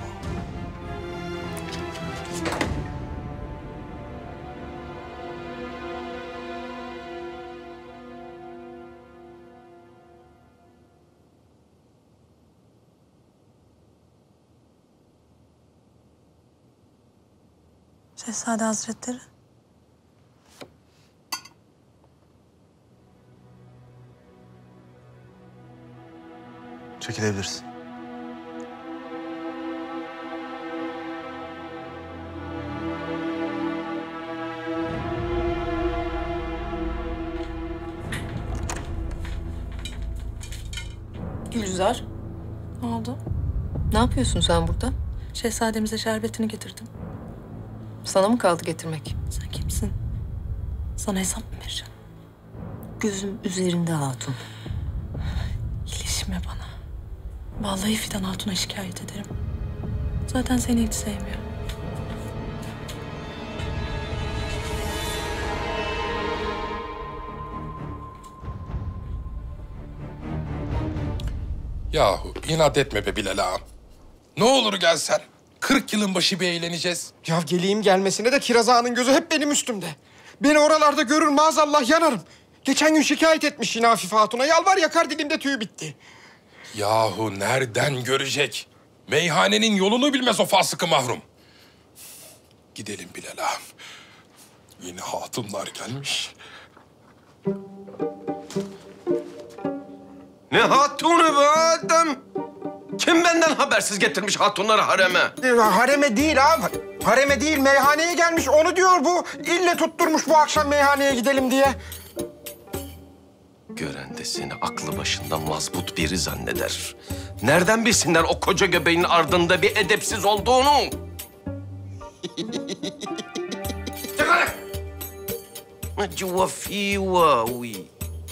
S10: Şehzade Hazretleri.
S4: Çekilebilirsin.
S10: Gülizar.
S22: Ne oldu?
S10: Ne yapıyorsun sen burada?
S22: Şehzademize şerbetini getirdim.
S10: Sana mı kaldı getirmek?
S22: Sen kimsin? Sana hesap mı vereceğim?
S10: Gözüm üzerinde hatun.
S22: İlişme bana. Vallahi Fidan Hatun'a şikayet ederim. Zaten seni hiç sevmiyor.
S7: Yahu inat etme be Bilal ağam. Ne olur gelsen. Kırk yılın başı bir eğleneceğiz.
S23: Ya geleyim gelmesine de Kiraz Ağa'nın gözü hep benim üstümde. Beni oralarda görür maazallah yanarım.
S12: Geçen gün şikayet etmiş yine Afife Hatun'a. Yalvar yakar dilimde tüyü bitti.
S7: Yahu nereden görecek? Meyhanenin yolunu bilmez o fasıkı mahrum. Gidelim Bilal ağam. Yine hatunlar gelmiş.
S6: Ne hatunu be adam? Kim benden habersiz getirmiş hatunları hareme?
S12: E, hareme değil abi. Hareme değil, meyhaneye gelmiş. Onu diyor bu. İlle tutturmuş bu akşam meyhaneye gidelim diye.
S6: Gören de seni aklı başından mazbut biri zanneder. Nereden bilsinler o koca göbeğin ardında bir edepsiz olduğunu? Çıkar! Cıvafivavi.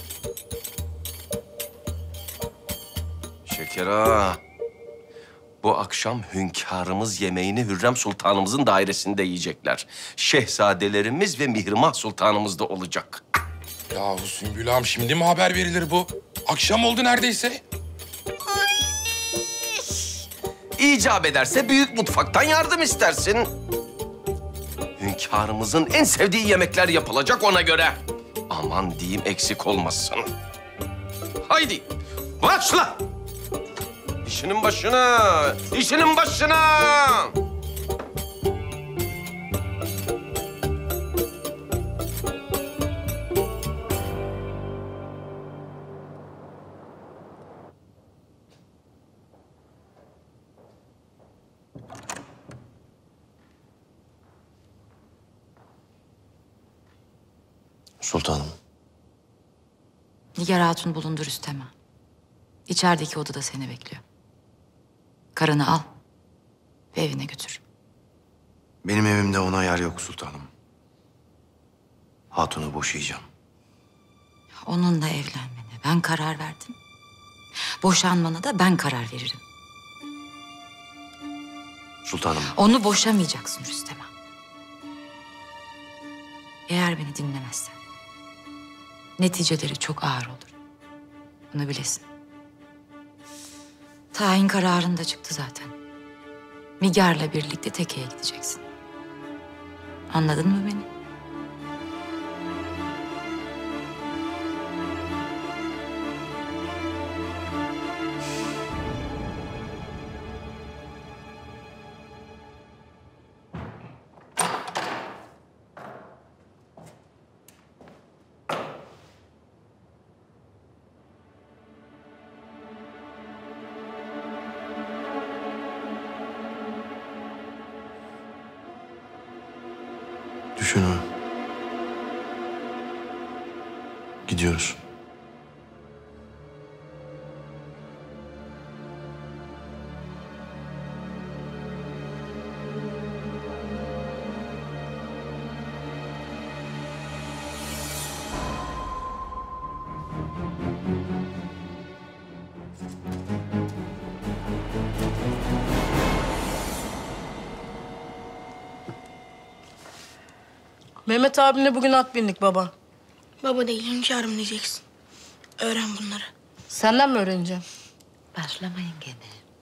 S6: Şeker ağa. Bu akşam hünkârımız yemeğini Hürrem Sultanımızın dairesinde yiyecekler. Şehzadelerimiz ve Mihrimah Sultanımız da olacak.
S7: Yahu Sümbül ağam şimdi mi haber verilir bu? Akşam oldu neredeyse.
S6: İcap ederse büyük mutfaktan yardım istersin. Hünkârımızın en sevdiği yemekler yapılacak ona göre. Aman diyeyim eksik olmasın. Haydi başla. İşinin başına, işinin başına. Sultanım.
S15: Nigar Hatun bulundu Rüstem ağa. İçerideki odada seni bekliyor. Karını al ve evine götür.
S4: Benim evimde ona yer yok sultanım. Hatun'u boşayacağım.
S15: Onunla evlenmene ben karar verdim. Boşanmana da ben karar veririm.
S4: Sultanım.
S15: Onu boşamayacaksın Rüstem ağa. Eğer beni dinlemezsen neticeleri çok ağır olur. Bunu bilesin. Tayin kararın da çıktı zaten. Nigar'la birlikte tekeye gideceksin. Anladın mı beni?
S4: Düşün o. Gidiyoruz.
S9: Mehmet abimle bugün at bindik baba.
S3: Baba değil, hünkârım diyeceksin. Öğren bunları.
S9: Senden mi öğreneceğim?
S14: Başlamayın gene.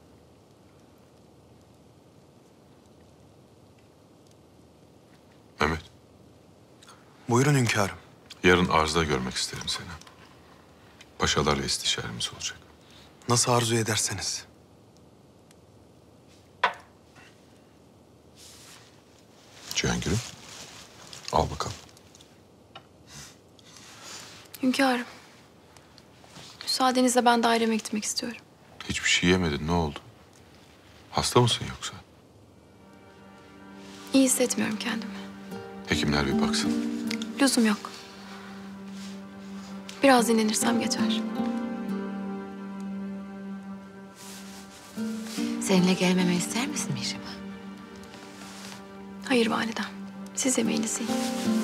S1: Mehmet,
S4: Buyurun hünkârım.
S1: yarın arzda görmek isterim seni. Paşalarla istişaremiz olacak.
S4: Nasıl arzu ederseniz.
S1: Cihangir'im, al bakalım.
S22: Hünkârım. Müsaadenizle ben daireme gitmek istiyorum.
S1: Hiçbir şey yemedin, ne oldu? Hasta mısın yoksa?
S22: İyi hissetmiyorum kendimi.
S1: Hekimler bir baksın.
S22: Lüzum yok. Biraz dinlenirsem geçer.
S14: Seninle gelmemi ister misin Mihrimah?
S22: Hayır validem. Siz yemeğinizi yiyin.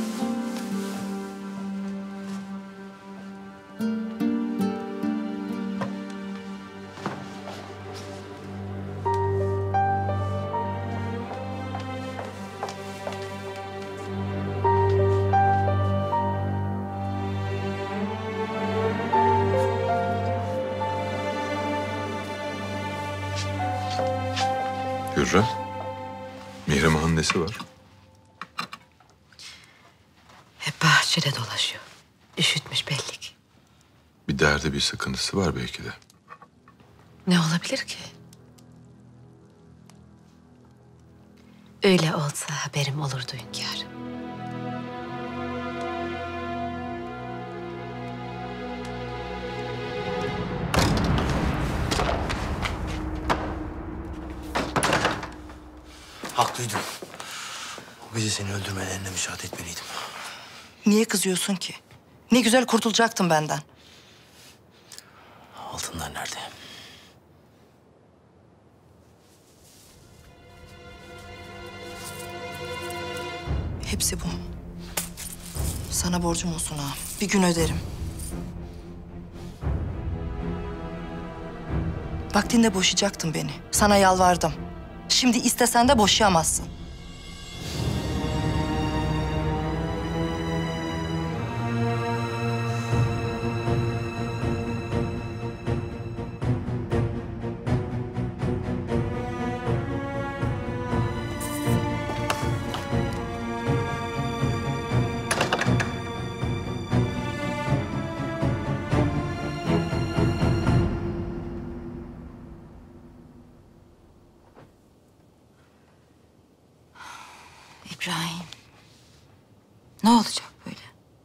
S1: Hürrem, Mihrimah'ın nesi var?
S14: Hep bahçede dolaşıyor. Üşütmüş belli ki.
S1: Bir derdi, bir sıkıntısı var belki de.
S14: Ne olabilir ki? Öyle olsa haberim olurdu hünkârım.
S11: Haklıydım. O gece seni öldürmelerine müsaade etmeliydim.
S10: Niye kızıyorsun ki? Ne güzel kurtulacaktın benden.
S11: Altınlar nerede?
S10: Hepsi bu. Sana borcum olsun ha. Bir gün öderim. Vaktinde boşayacaktın beni. Sana yalvardım. Şimdi istesen de boşayamazsın.
S15: İbrahim. Ne olacak böyle?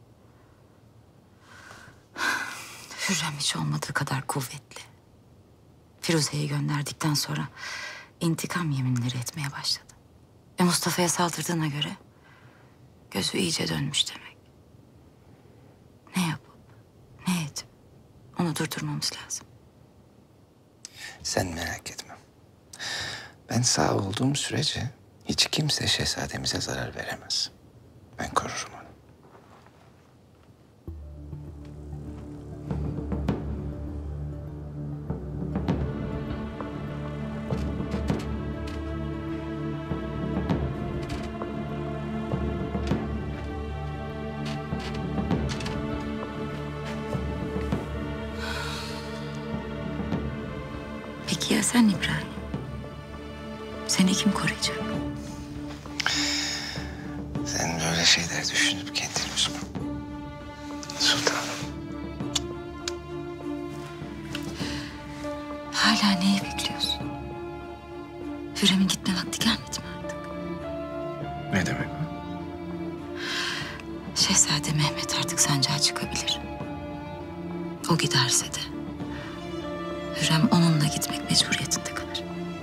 S15: Hürrem hiç olmadığı kadar kuvvetli. Firuze'yi gönderdikten sonra intikam yeminleri etmeye başladı. E Mustafa'ya saldırdığına göre gözü iyice dönmüş demek. Ne yapıp, ne edip onu durdurmamız lazım.
S12: Sen merak etme. Ben sağ olduğum sürece hiç kimse şehzademize zarar veremez. Ben korurum onu.
S15: Peki ya sen İbrahim? Seni kim koruyacak?
S12: Sen böyle şeyler düşünüp kendini üzme. Sultanım.
S15: Hala neyi bekliyorsun? Hürrem'in gitme vakti gelmedi mi artık?
S12: Ne demek bu?
S15: Şehzade Mehmet artık sancağa çıkabilir. O giderse de Hürrem onunla gitmek mecburiyetinde kalır.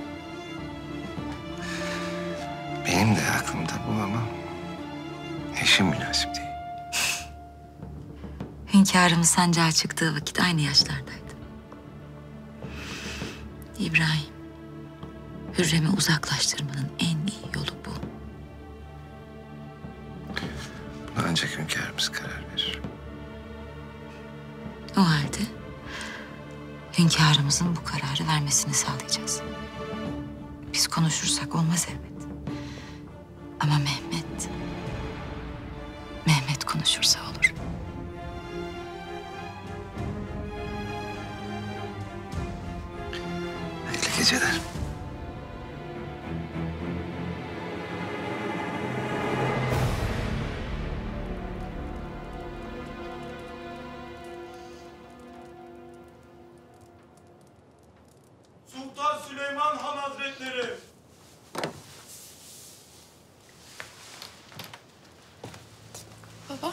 S12: Benim de aklımda bu ama eşim münasip değil.
S15: Hünkârımız sancağa çıktığı vakit aynı yaşlardaydı. İbrahim, Hürrem'i uzaklaştırmanın en iyi yolu bu.
S12: Buna ancak hünkârımız karar verir.
S15: O halde hünkârımızın bu kararı vermesini sağlayacağız. Biz konuşursak olmaz elbet. Ama Mehmet, Mehmet konuşursa olur.
S12: Hayırlı geceler.
S18: Sultan Süleyman Han Hazretleri.
S22: Baba.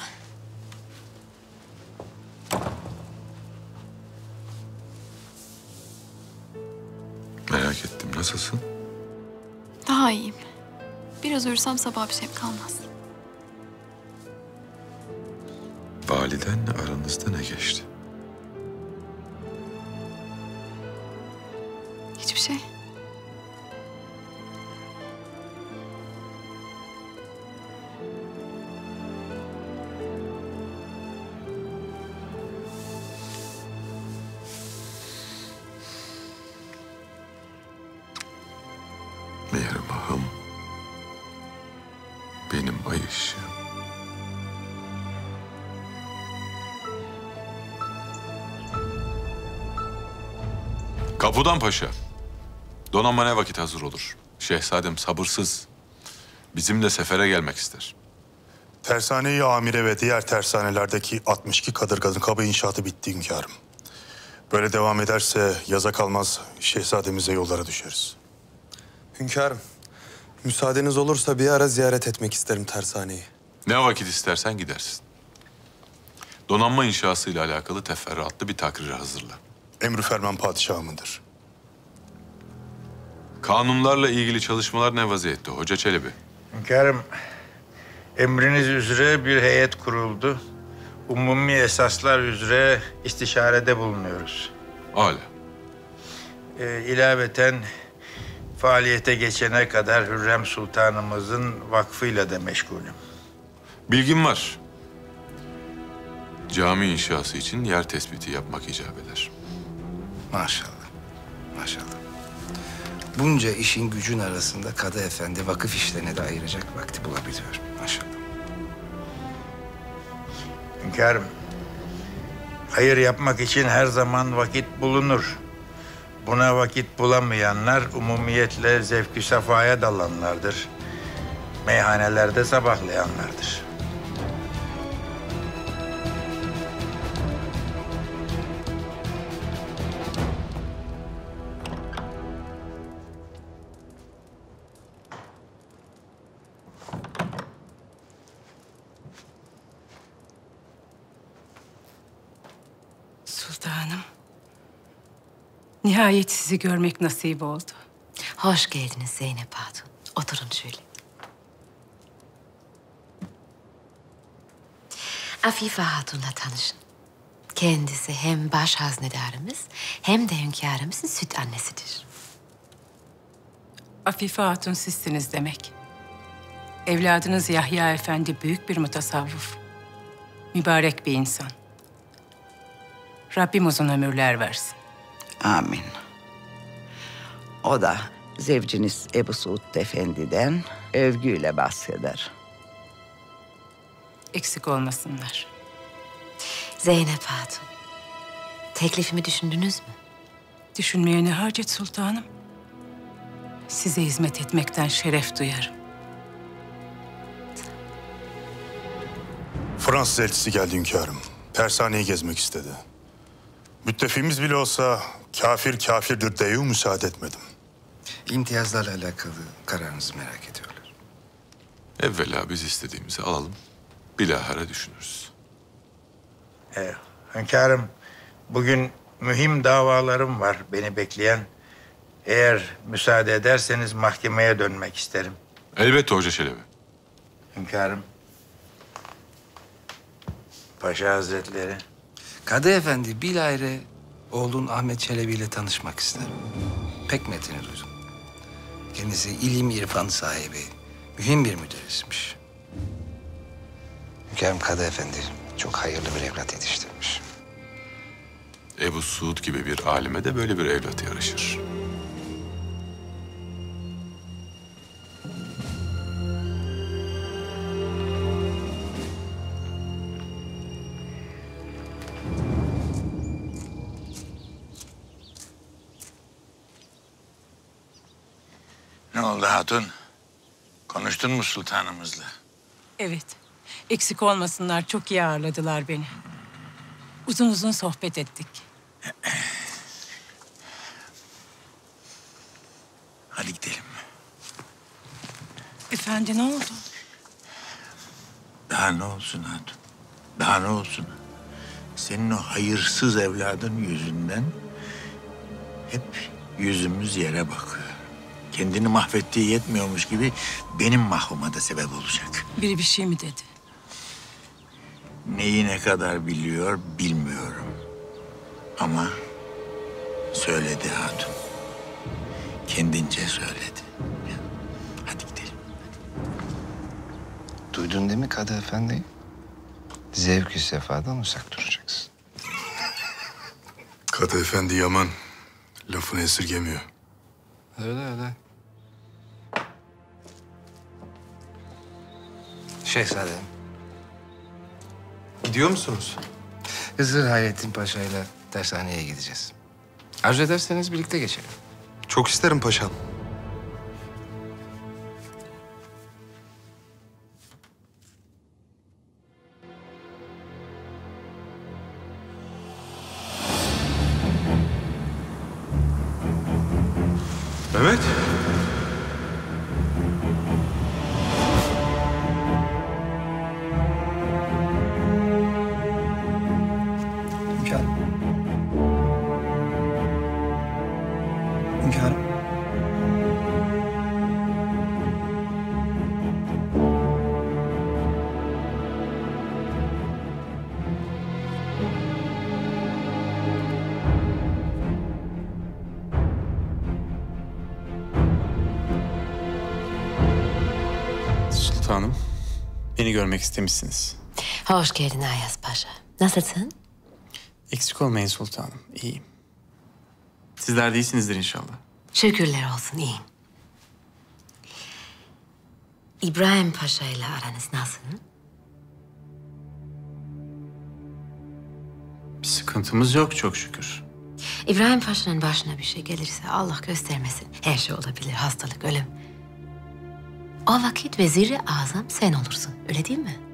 S1: Merak ettim. Nasılsın?
S22: Daha iyiyim. Biraz uyursam sabah bir şey kalmaz.
S1: Validenle aranızda ne geçti?
S22: Hiçbir şey.
S1: Mihrimah'ım, benim ay ışığım. Kapıdan paşa. Donanma ne vakit hazır olur? Şehzadem sabırsız. Bizimle sefere gelmek ister.
S2: Tersaneyi amire ve diğer tersanelerdeki altmış iki kadırganın kaba inşaatı bitti hünkârım. Böyle devam ederse yaza kalmaz şehzademize yollara düşeriz.
S20: Hünkârım, müsaadeniz olursa bir ara ziyaret etmek isterim tersaneyi.
S1: Ne vakit istersen gidersin. Donanma inşasıyla alakalı teferruatlı bir takrir hazırla.
S2: Emri ferman padişahımındır.
S1: Kanunlarla ilgili çalışmalar ne vaziyette Hoca Çelebi?
S16: Hünkârım, emriniz üzere bir heyet kuruldu. Umumi esaslar üzere istişarede bulunuyoruz.
S1: Âlâ.
S16: Ee, ilaveten faaliyete geçene kadar Hürrem Sultanımızın vakfıyla da meşgulüm.
S1: Bilgim var. Cami inşası için yer tespiti yapmak icap eder.
S5: Maşallah, maşallah. Bunca işin gücün arasında Kadı Efendi vakıf işlerine de ayıracak vakti bulabiliyor. Maşallah.
S16: Hünkârım, hayır yapmak için her zaman vakit bulunur. Buna vakit bulamayanlar umumiyetle zevk-ü safaya dalanlardır. Meyhanelerde sabahlayanlardır.
S23: Sultanım. Nihayet sizi görmek nasip oldu.
S14: Hoş geldiniz Zeynep Hatun. Oturun şöyle. Afife Hatun'la tanışın. Kendisi hem baş haznedarımız hem de hünkârımızın süt annesidir.
S23: Afife Hatun sizsiniz demek. Evladınız Yahya Efendi büyük bir mutasavvıf. Mübarek bir insan. Rabbim uzun ömürler versin.
S13: Amin. O da zevciniz Ebu Suud Efendi'den övgüyle bahseder.
S23: Eksik olmasınlar.
S14: Zeynep Hatun, teklifimi düşündünüz mü?
S23: Düşünmeye ne hacet sultanım? Size hizmet etmekten şeref duyarım.
S2: Fransız elçisi geldi hünkârım. Tersaneyi gezmek istedi. Müttefiğimiz bile olsa kafir kafirdir diye müsaade etmedim.
S5: İmtiyazlarla alakalı kararınızı merak ediyorlar.
S1: Evvela biz istediğimizi alalım. Bilahare düşünürüz.
S16: Ee, hünkârım, bugün mühim davalarım var beni bekleyen. Eğer müsaade ederseniz mahkemeye dönmek isterim.
S1: Elbette Hoca Çelebi.
S16: Hünkârım. Paşa Hazretleri.
S5: Kadı Efendi bilahare oğlun Ahmet Çelebi ile tanışmak ister. Pek metini duydum. Kendisi ilim irfan sahibi, mühim bir müderrismiş. Hünkârım Kadı Efendi çok hayırlı bir evlat yetiştirmiş.
S1: Ebu Suud gibi bir alime de böyle bir evlat yaraşır.
S16: Ne oldu hatun? Konuştun mu sultanımızla?
S23: Evet, eksik olmasınlar. Çok iyi ağırladılar beni. Uzun uzun sohbet ettik.
S16: Hadi gidelim.
S23: Efendi ne oldu?
S16: Daha ne olsun hatun? Daha ne olsun? Senin o hayırsız evladın yüzünden hep yüzümüz yere bakıyor. Kendini mahvettiği yetmiyormuş gibi benim mahvuma da sebep olacak.
S23: Biri bir şey mi dedi?
S16: Neyi ne kadar biliyor bilmiyorum. Ama söyledi hatun. Kendince söyledi. Hadi gidelim.
S5: Duydun değil mi Kadı Efendi? Zevk-ü sefadan uzak duracaksın.
S2: Kadı Efendi yaman. Lafını esirgemiyor.
S5: Öyle öyle. Şehzadem.
S20: Gidiyor musunuz?
S5: Hızır Hayrettin Paşa ile dershaneye gideceğiz. Arzu ederseniz birlikte geçelim.
S20: Çok isterim paşam.
S8: Sultanım, beni görmek istemişsiniz.
S14: Hoş geldin Ayaz Paşa. Nasılsın?
S8: Eksik olmayın sultanım, iyiyim. Sizler de iyisinizdir inşallah.
S14: Şükürler olsun, iyiyim. İbrahim Paşa ile aranız nasıl?
S8: Bir sıkıntımız yok çok şükür.
S14: İbrahim Paşa'nın başına bir şey gelirse Allah göstermesin. Her şey olabilir, hastalık, ölüm. O vakit Vezir-i Azam sen olursun, öyle değil mi?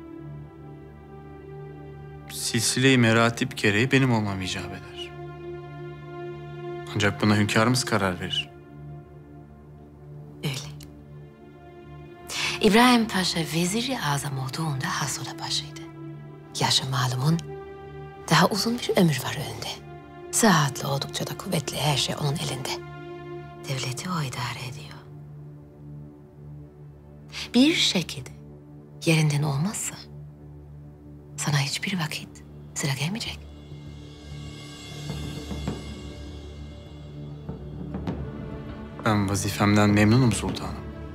S8: Silsile-i meratip gereği benim olmam icap eder. Ancak buna hünkârımız karar verir.
S14: Öyle. İbrahim Paşa Vezir-i Azam olduğunda Hasula Paşa'ydı. Yaşı malumun, daha uzun bir ömür var önünde. Sıhhatli, oldukça da kuvvetli, her şey onun elinde. Devleti o idare ediyor. Bir şekilde yerinden olmazsa sana hiçbir vakit sıra gelmeyecek.
S8: Ben vazifemden memnunum sultanım.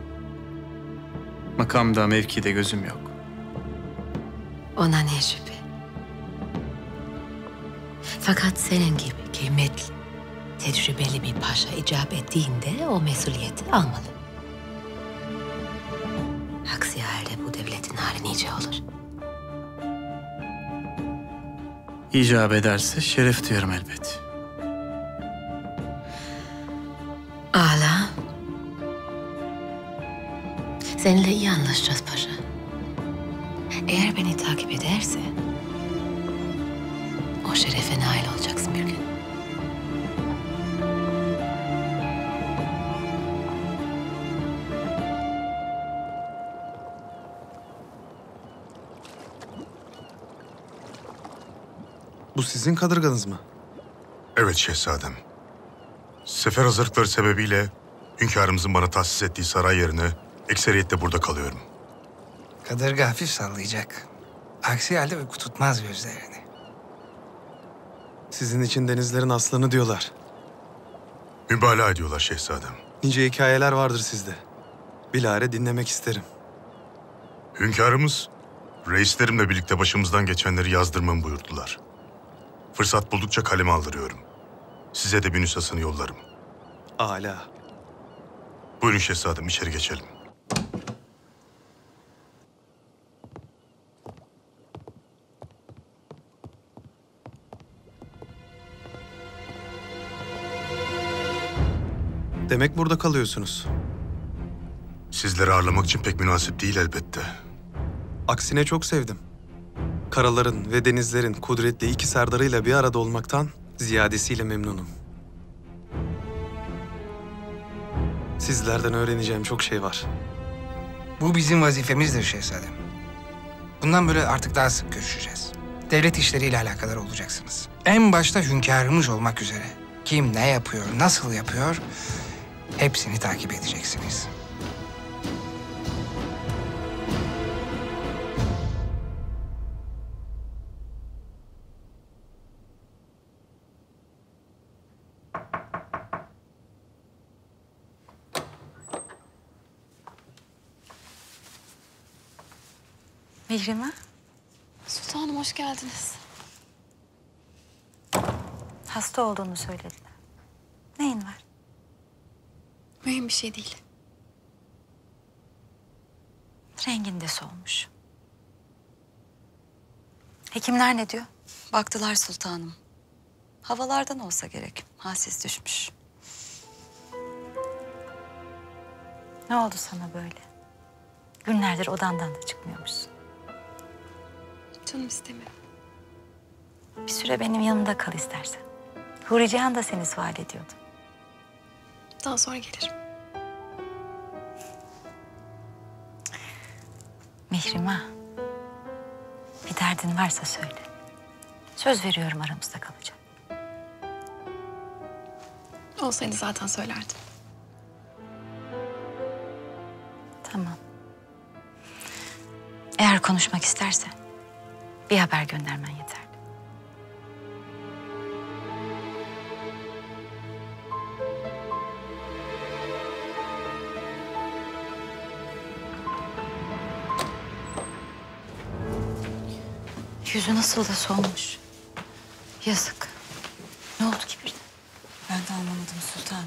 S8: Makamda, mevkide gözüm yok.
S14: Ona ne şüphe. Fakat senin gibi kıymetli, tecrübeli bir paşa icap ettiğinde o mesuliyeti almalı. Aksi halde bu devletin hali nice olur.
S8: İcap ederse şeref duyarım elbet.
S14: Ala. Seninle iyi anlaşacağız paşa. Eğer beni takip ederse o şerefe nail olacaksın bir gün.
S20: Bu sizin kadırganız mı?
S2: Evet şehzadem. Sefer hazırlıkları sebebiyle hünkârımızın bana tahsis ettiği saray yerine ekseriyetle burada kalıyorum.
S5: Kadırga hafif sallayacak. Aksi halde uyku tutmaz gözlerini.
S20: Sizin için denizlerin aslanı diyorlar.
S2: Mübalağa ediyorlar şehzadem.
S20: Nice hikayeler vardır sizde. Bilahare dinlemek isterim.
S2: Hünkârımız reislerimle birlikte başımızdan geçenleri yazdırmamı buyurdular. Fırsat buldukça kaleme aldırıyorum. Size de bir nüshasını yollarım.
S20: Âlâ.
S2: Buyurun şehzadem, içeri geçelim.
S20: Demek burada kalıyorsunuz.
S2: Sizleri ağırlamak için pek münasip değil elbette.
S20: Aksine çok sevdim. Karaların ve denizlerin kudretli iki serdarıyla bir arada olmaktan ziyadesiyle memnunum. Sizlerden öğreneceğim çok şey var.
S5: Bu bizim vazifemizdir şehzadem. Bundan böyle artık daha sık görüşeceğiz. Devlet işleriyle alakadar olacaksınız. En başta hünkârımız olmak üzere. Kim ne yapıyor, nasıl yapıyor, hepsini takip edeceksiniz.
S15: Mihrimah.
S22: Sultanım hoş geldiniz.
S15: Hasta olduğunu söylediler. Neyin var?
S22: Mühim bir şey değil.
S15: Rengin de solmuş. Hekimler ne diyor?
S19: Baktılar sultanım. Havalardan olsa gerek. Halsiz düşmüş.
S15: Ne oldu sana böyle? Günlerdir odandan da çıkmıyormuşsun.
S22: Canım istemiyor.
S15: Bir süre benim yanımda kal istersen. Huri Cihan da seni sual ediyordu.
S22: Daha sonra gelirim.
S15: Mihrimah. Bir derdin varsa söyle. Söz veriyorum aramızda kalacak.
S22: Olsaydı zaten söylerdim.
S15: Tamam. Eğer konuşmak istersen bir haber göndermen yeterli. Yüzü nasıl da solmuş. Yazık. Ne oldu ki birden?
S19: Ben de anlamadım sultanım.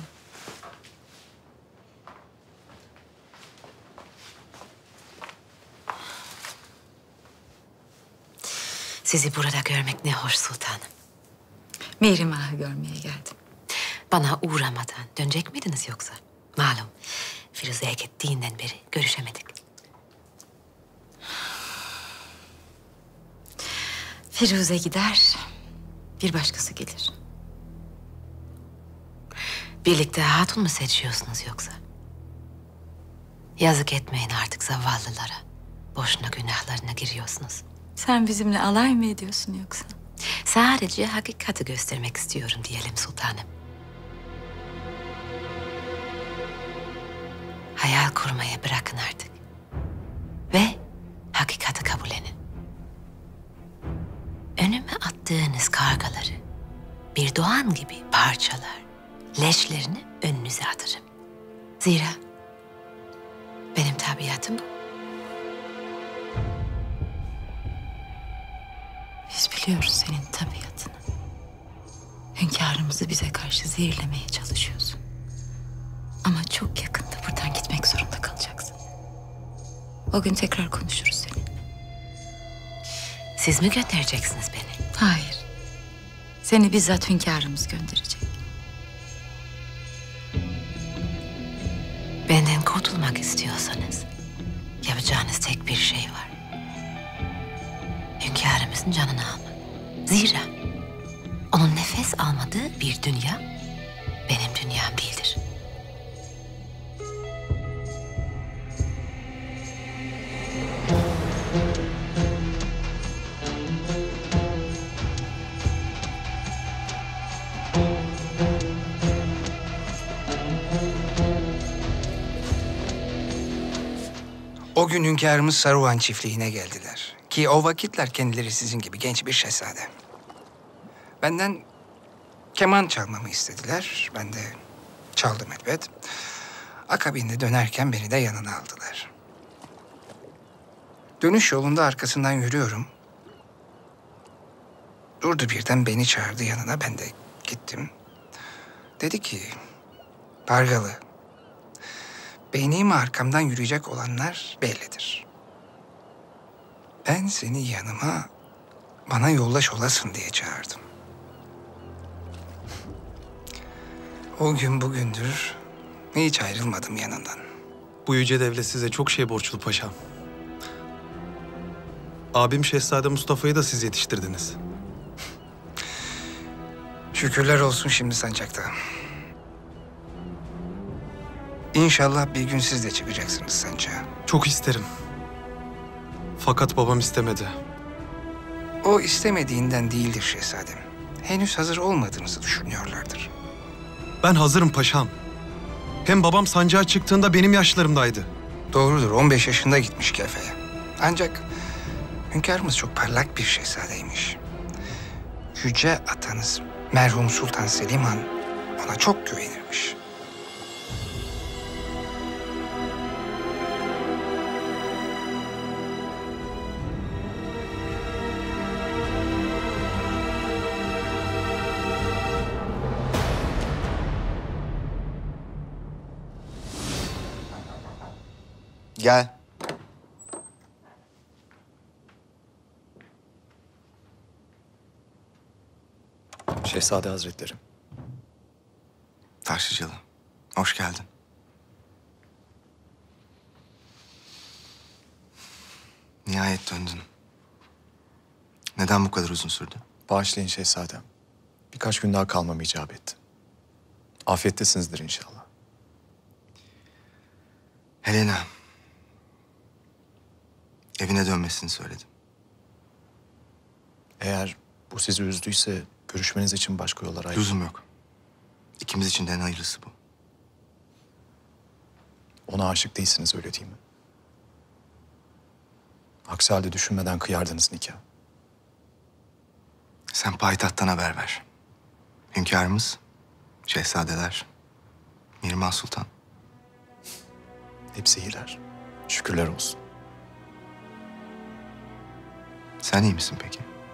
S14: Sizi burada görmek ne hoş sultanım.
S15: Mihrim Ağa'yı görmeye geldim.
S14: Bana uğramadan dönecek miydiniz yoksa? Malum Firuze'ye gittiğinden beri görüşemedik.
S15: Firuze gider, bir başkası gelir.
S14: Birlikte hatun mu seçiyorsunuz yoksa? Yazık etmeyin artık zavallılara. Boşuna günahlarına giriyorsunuz.
S15: Sen bizimle alay mı ediyorsun yoksa?
S14: Sadece hakikati göstermek istiyorum diyelim sultanım. Hayal kurmayı bırakın artık. Ve hakikati kabullenin. Önüme attığınız kargaları bir doğan gibi parçalar, leşlerini önünüze atarım. Zira benim tabiatım bu.
S15: Biz biliyoruz senin tabiatını. Hünkârımızı bize karşı zehirlemeye çalışıyorsun. Ama çok yakında buradan gitmek zorunda kalacaksın. O gün tekrar konuşuruz seninle.
S14: Siz mi göndereceksiniz beni?
S15: Hayır. Seni bizzat hünkârımız gönderecek.
S14: Benden kurtulmak istiyorsanız yapacağınız tek bir şey var. Hünkârımızın canını almak. Zira onun nefes almadığı bir dünya benim dünyam değildir.
S5: O gün hünkârımız Saruhan çiftliğine geldiler. Ki o vakitler kendileri sizin gibi genç bir şehzade. Benden keman çalmamı istediler. Ben de çaldım elbet. Akabinde dönerken beni de yanına aldılar. Dönüş yolunda arkasından yürüyorum. Durdu birden beni çağırdı yanına. Ben de gittim. Dedi ki, Pargalı, benim arkamdan yürüyecek olanlar bellidir. Ben seni yanıma bana yoldaş olasın diye çağırdım. O gün bugündür hiç ayrılmadım yanından.
S20: Bu yüce devlet size çok şey borçlu paşam. Abim Şehzade Mustafa'yı da siz yetiştirdiniz.
S5: Şükürler olsun şimdi sancakta. İnşallah bir gün siz de çıkacaksınız sancağa.
S20: Çok isterim. Fakat babam istemedi.
S5: O istemediğinden değildir şehzadem. Henüz hazır olmadığınızı düşünüyorlardır.
S20: Ben hazırım paşam. Hem babam sancağa çıktığında benim yaşlarımdaydı.
S5: Doğrudur, on beş yaşında gitmiş kefeye. Ancak hünkârımız çok parlak bir şehzadeymiş. Yüce atanız merhum Sultan Selim Han ona çok güvenirmiş.
S4: Gel.
S7: Şehzade Hazretleri.
S4: Taşlıcalı, hoş geldin. Nihayet döndün. Neden bu kadar uzun sürdü?
S7: Bağışlayın şehzadem. Birkaç gün daha kalmam icap etti. Afiyettesinizdir inşallah.
S4: Helena. Evine dönmesini söyledim.
S7: Eğer bu sizi üzdüyse görüşmeniz için başka yollar ayrı.
S4: Lüzum yok. İkimiz için de en hayırlısı bu.
S7: Ona aşık değilsiniz öyle değil mi? Aksi halde düşünmeden kıyardınız nikah.
S4: Sen payitahttan haber ver. Hünkârımız, şehzadeler, Mihrimah Sultan.
S7: Hepsi iyiler. Şükürler olsun.
S4: Sen iyi misin peki?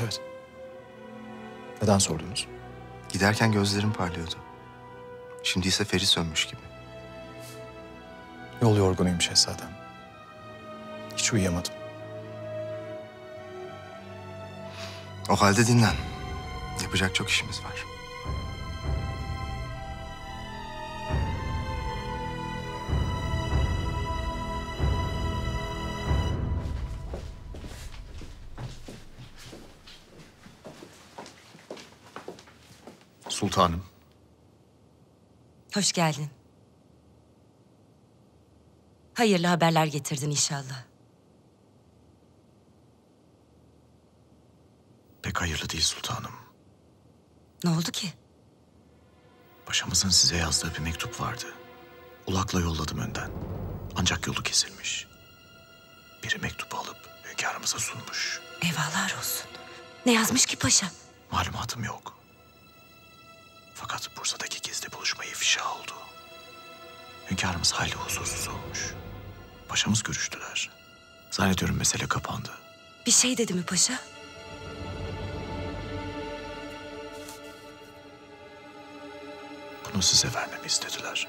S7: Evet. Neden sordunuz?
S4: Giderken gözlerim parlıyordu. Şimdi ise feri sönmüş gibi.
S7: Yol yorgunuyum şehzadem. Hiç uyuyamadım.
S4: O halde dinlen. Yapacak çok işimiz var.
S7: Sultanım.
S6: Hoş geldin. Hayırlı haberler getirdin inşallah.
S7: Pek hayırlı değil sultanım.
S6: Ne oldu ki?
S7: Paşamızın size yazdığı bir mektup vardı. Ulakla yolladım önden. Ancak yolu kesilmiş. Biri mektubu alıp hünkârımıza sunmuş.
S6: Eyvahlar olsun. Ne yazmış ki paşa?
S7: Malumatım yok. Fakat Bursa'daki gizli buluşma ifşa oldu. Hünkârımız hayli huzursuz olmuş. Paşamız görüştüler. Zannediyorum mesele kapandı.
S6: Bir şey dedi mi paşa?
S7: Bunu size vermemi istediler.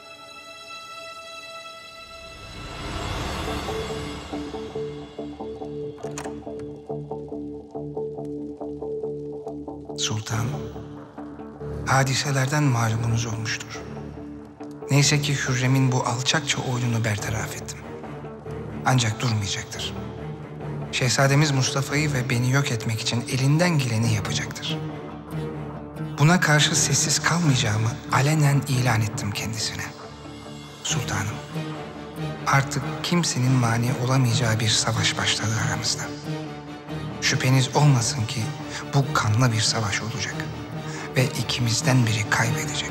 S5: Sultanım, hadiselerden malumunuz olmuştur. Neyse ki Hürrem'in bu alçakça oyununu bertaraf ettim. Ancak durmayacaktır. Şehzademiz Mustafa'yı ve beni yok etmek için elinden geleni yapacaktır. Buna karşı sessiz kalmayacağımı alenen ilan ettim kendisine. Sultanım, artık kimsenin mani olamayacağı bir savaş başladı aramızda. Şüpheniz olmasın ki bu kanlı bir savaş olacak ve ikimizden biri kaybedecek.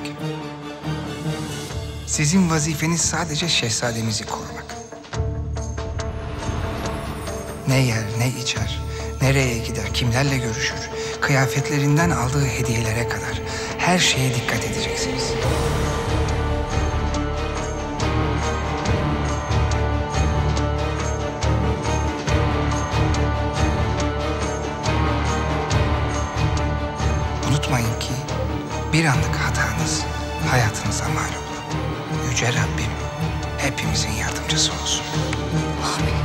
S5: Sizin vazifeniz sadece şehzademizi korumak. Ne yer, ne içer, nereye gider, kimlerle görüşür, kıyafetlerinden aldığı hediyelere kadar her şeye dikkat edeceksiniz. Unutmayın ki bir anlık hatanız hayatınıza mal olur. Yüce Rabbim hepimizin yardımcısı olsun. Amin.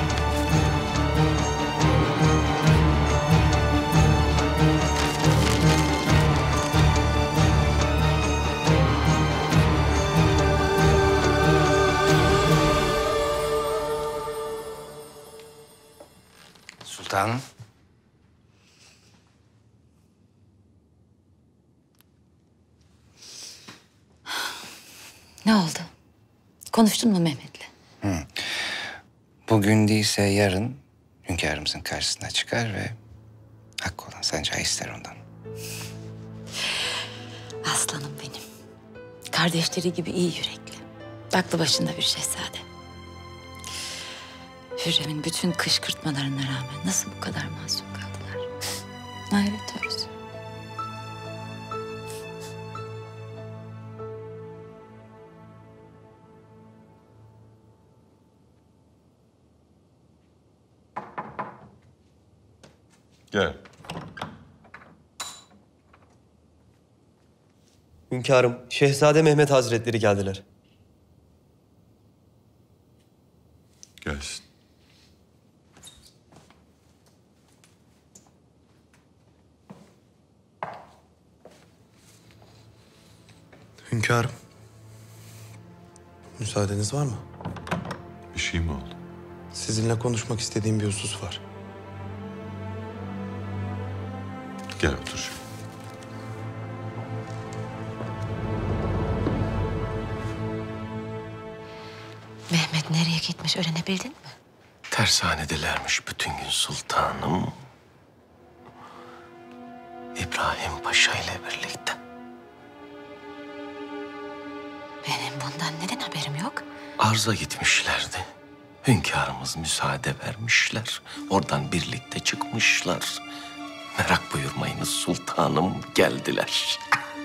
S23: Sultanım.
S15: Ne oldu? Konuştun mu Mehmet'le?
S23: Hı. Bugün değilse yarın hünkârımızın karşısına çıkar ve hakkı olan sancağı ister ondan.
S15: Aslanım benim. Kardeşleri gibi iyi yürekli. Aklı başında bir şehzade. Hürrem'in bütün kışkırtmalarına rağmen nasıl bu kadar masum kaldılar? Hayret doğrusu.
S1: Gel.
S11: Hünkârım, Şehzade Mehmet Hazretleri geldiler.
S1: Gelsin.
S20: Hünkârım. Müsaadeniz var mı?
S1: Bir şey mi oldu?
S20: Sizinle konuşmak istediğim bir husus var.
S1: Gel otur şöyle.
S14: Mehmet nereye gitmiş öğrenebildin mi?
S11: Tersanedelermiş bütün gün sultanım. İbrahim Paşa ile birlikte.
S14: Benim bundan neden haberim yok?
S11: Arza gitmişlerdi. Hünkârımız müsaade vermişler. Oradan birlikte çıkmışlar. Merak buyurmayınız sultanım, geldiler.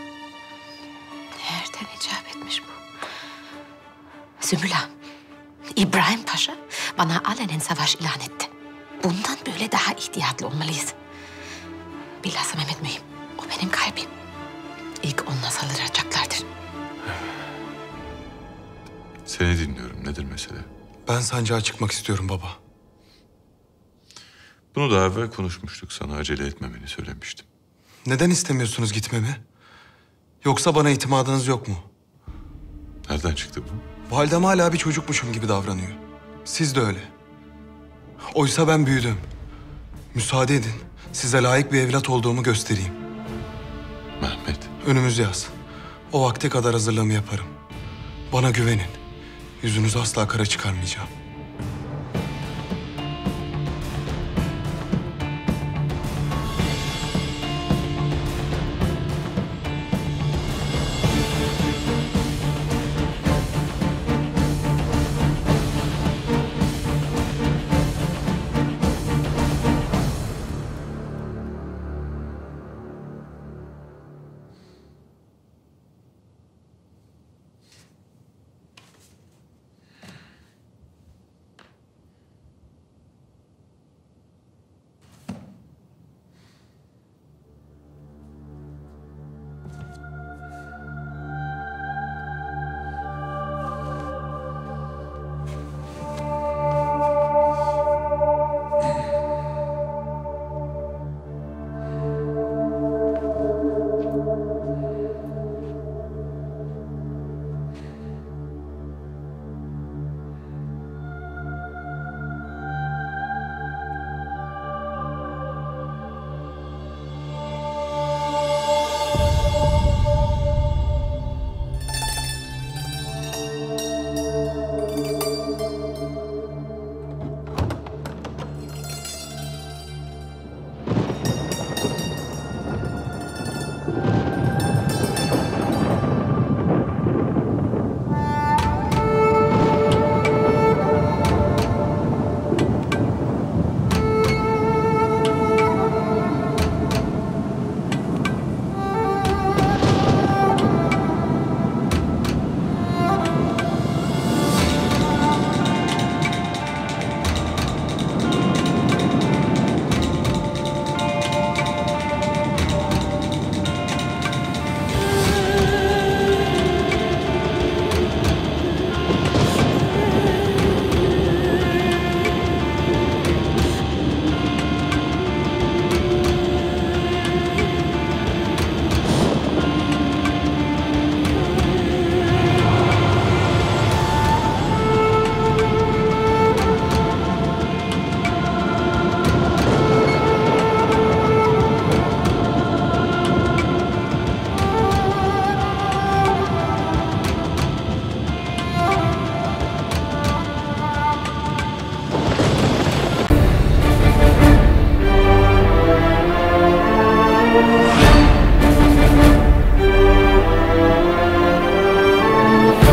S14: Nereden icap etmiş bu? Zümrüla, İbrahim Paşa bana alenen savaş ilan etti. Bundan böyle daha ihtiyatlı olmalıyız. Bilhassa Mehmet mühim. O benim kalbim. İlk onunla saldıracaklardır.
S1: Seni dinliyorum. Nedir mesele?
S20: Ben sancağa çıkmak istiyorum baba.
S1: Bunu daha evvel konuşmuştuk. Sana acele etmemeni söylemiştim.
S20: Neden istemiyorsunuz gitmemi? Yoksa bana itimadınız yok mu?
S1: Nereden çıktı bu?
S20: Validem hala bir çocukmuşum gibi davranıyor. Siz de öyle. Oysa ben büyüdüm. Müsaade edin. Size layık bir evlat olduğumu göstereyim.
S1: Mehmet.
S20: Önümüz yaz. O vakte kadar hazırlığımı yaparım. Bana güvenin. Yüzünüzü asla kara çıkarmayacağım.
S3: Yeah.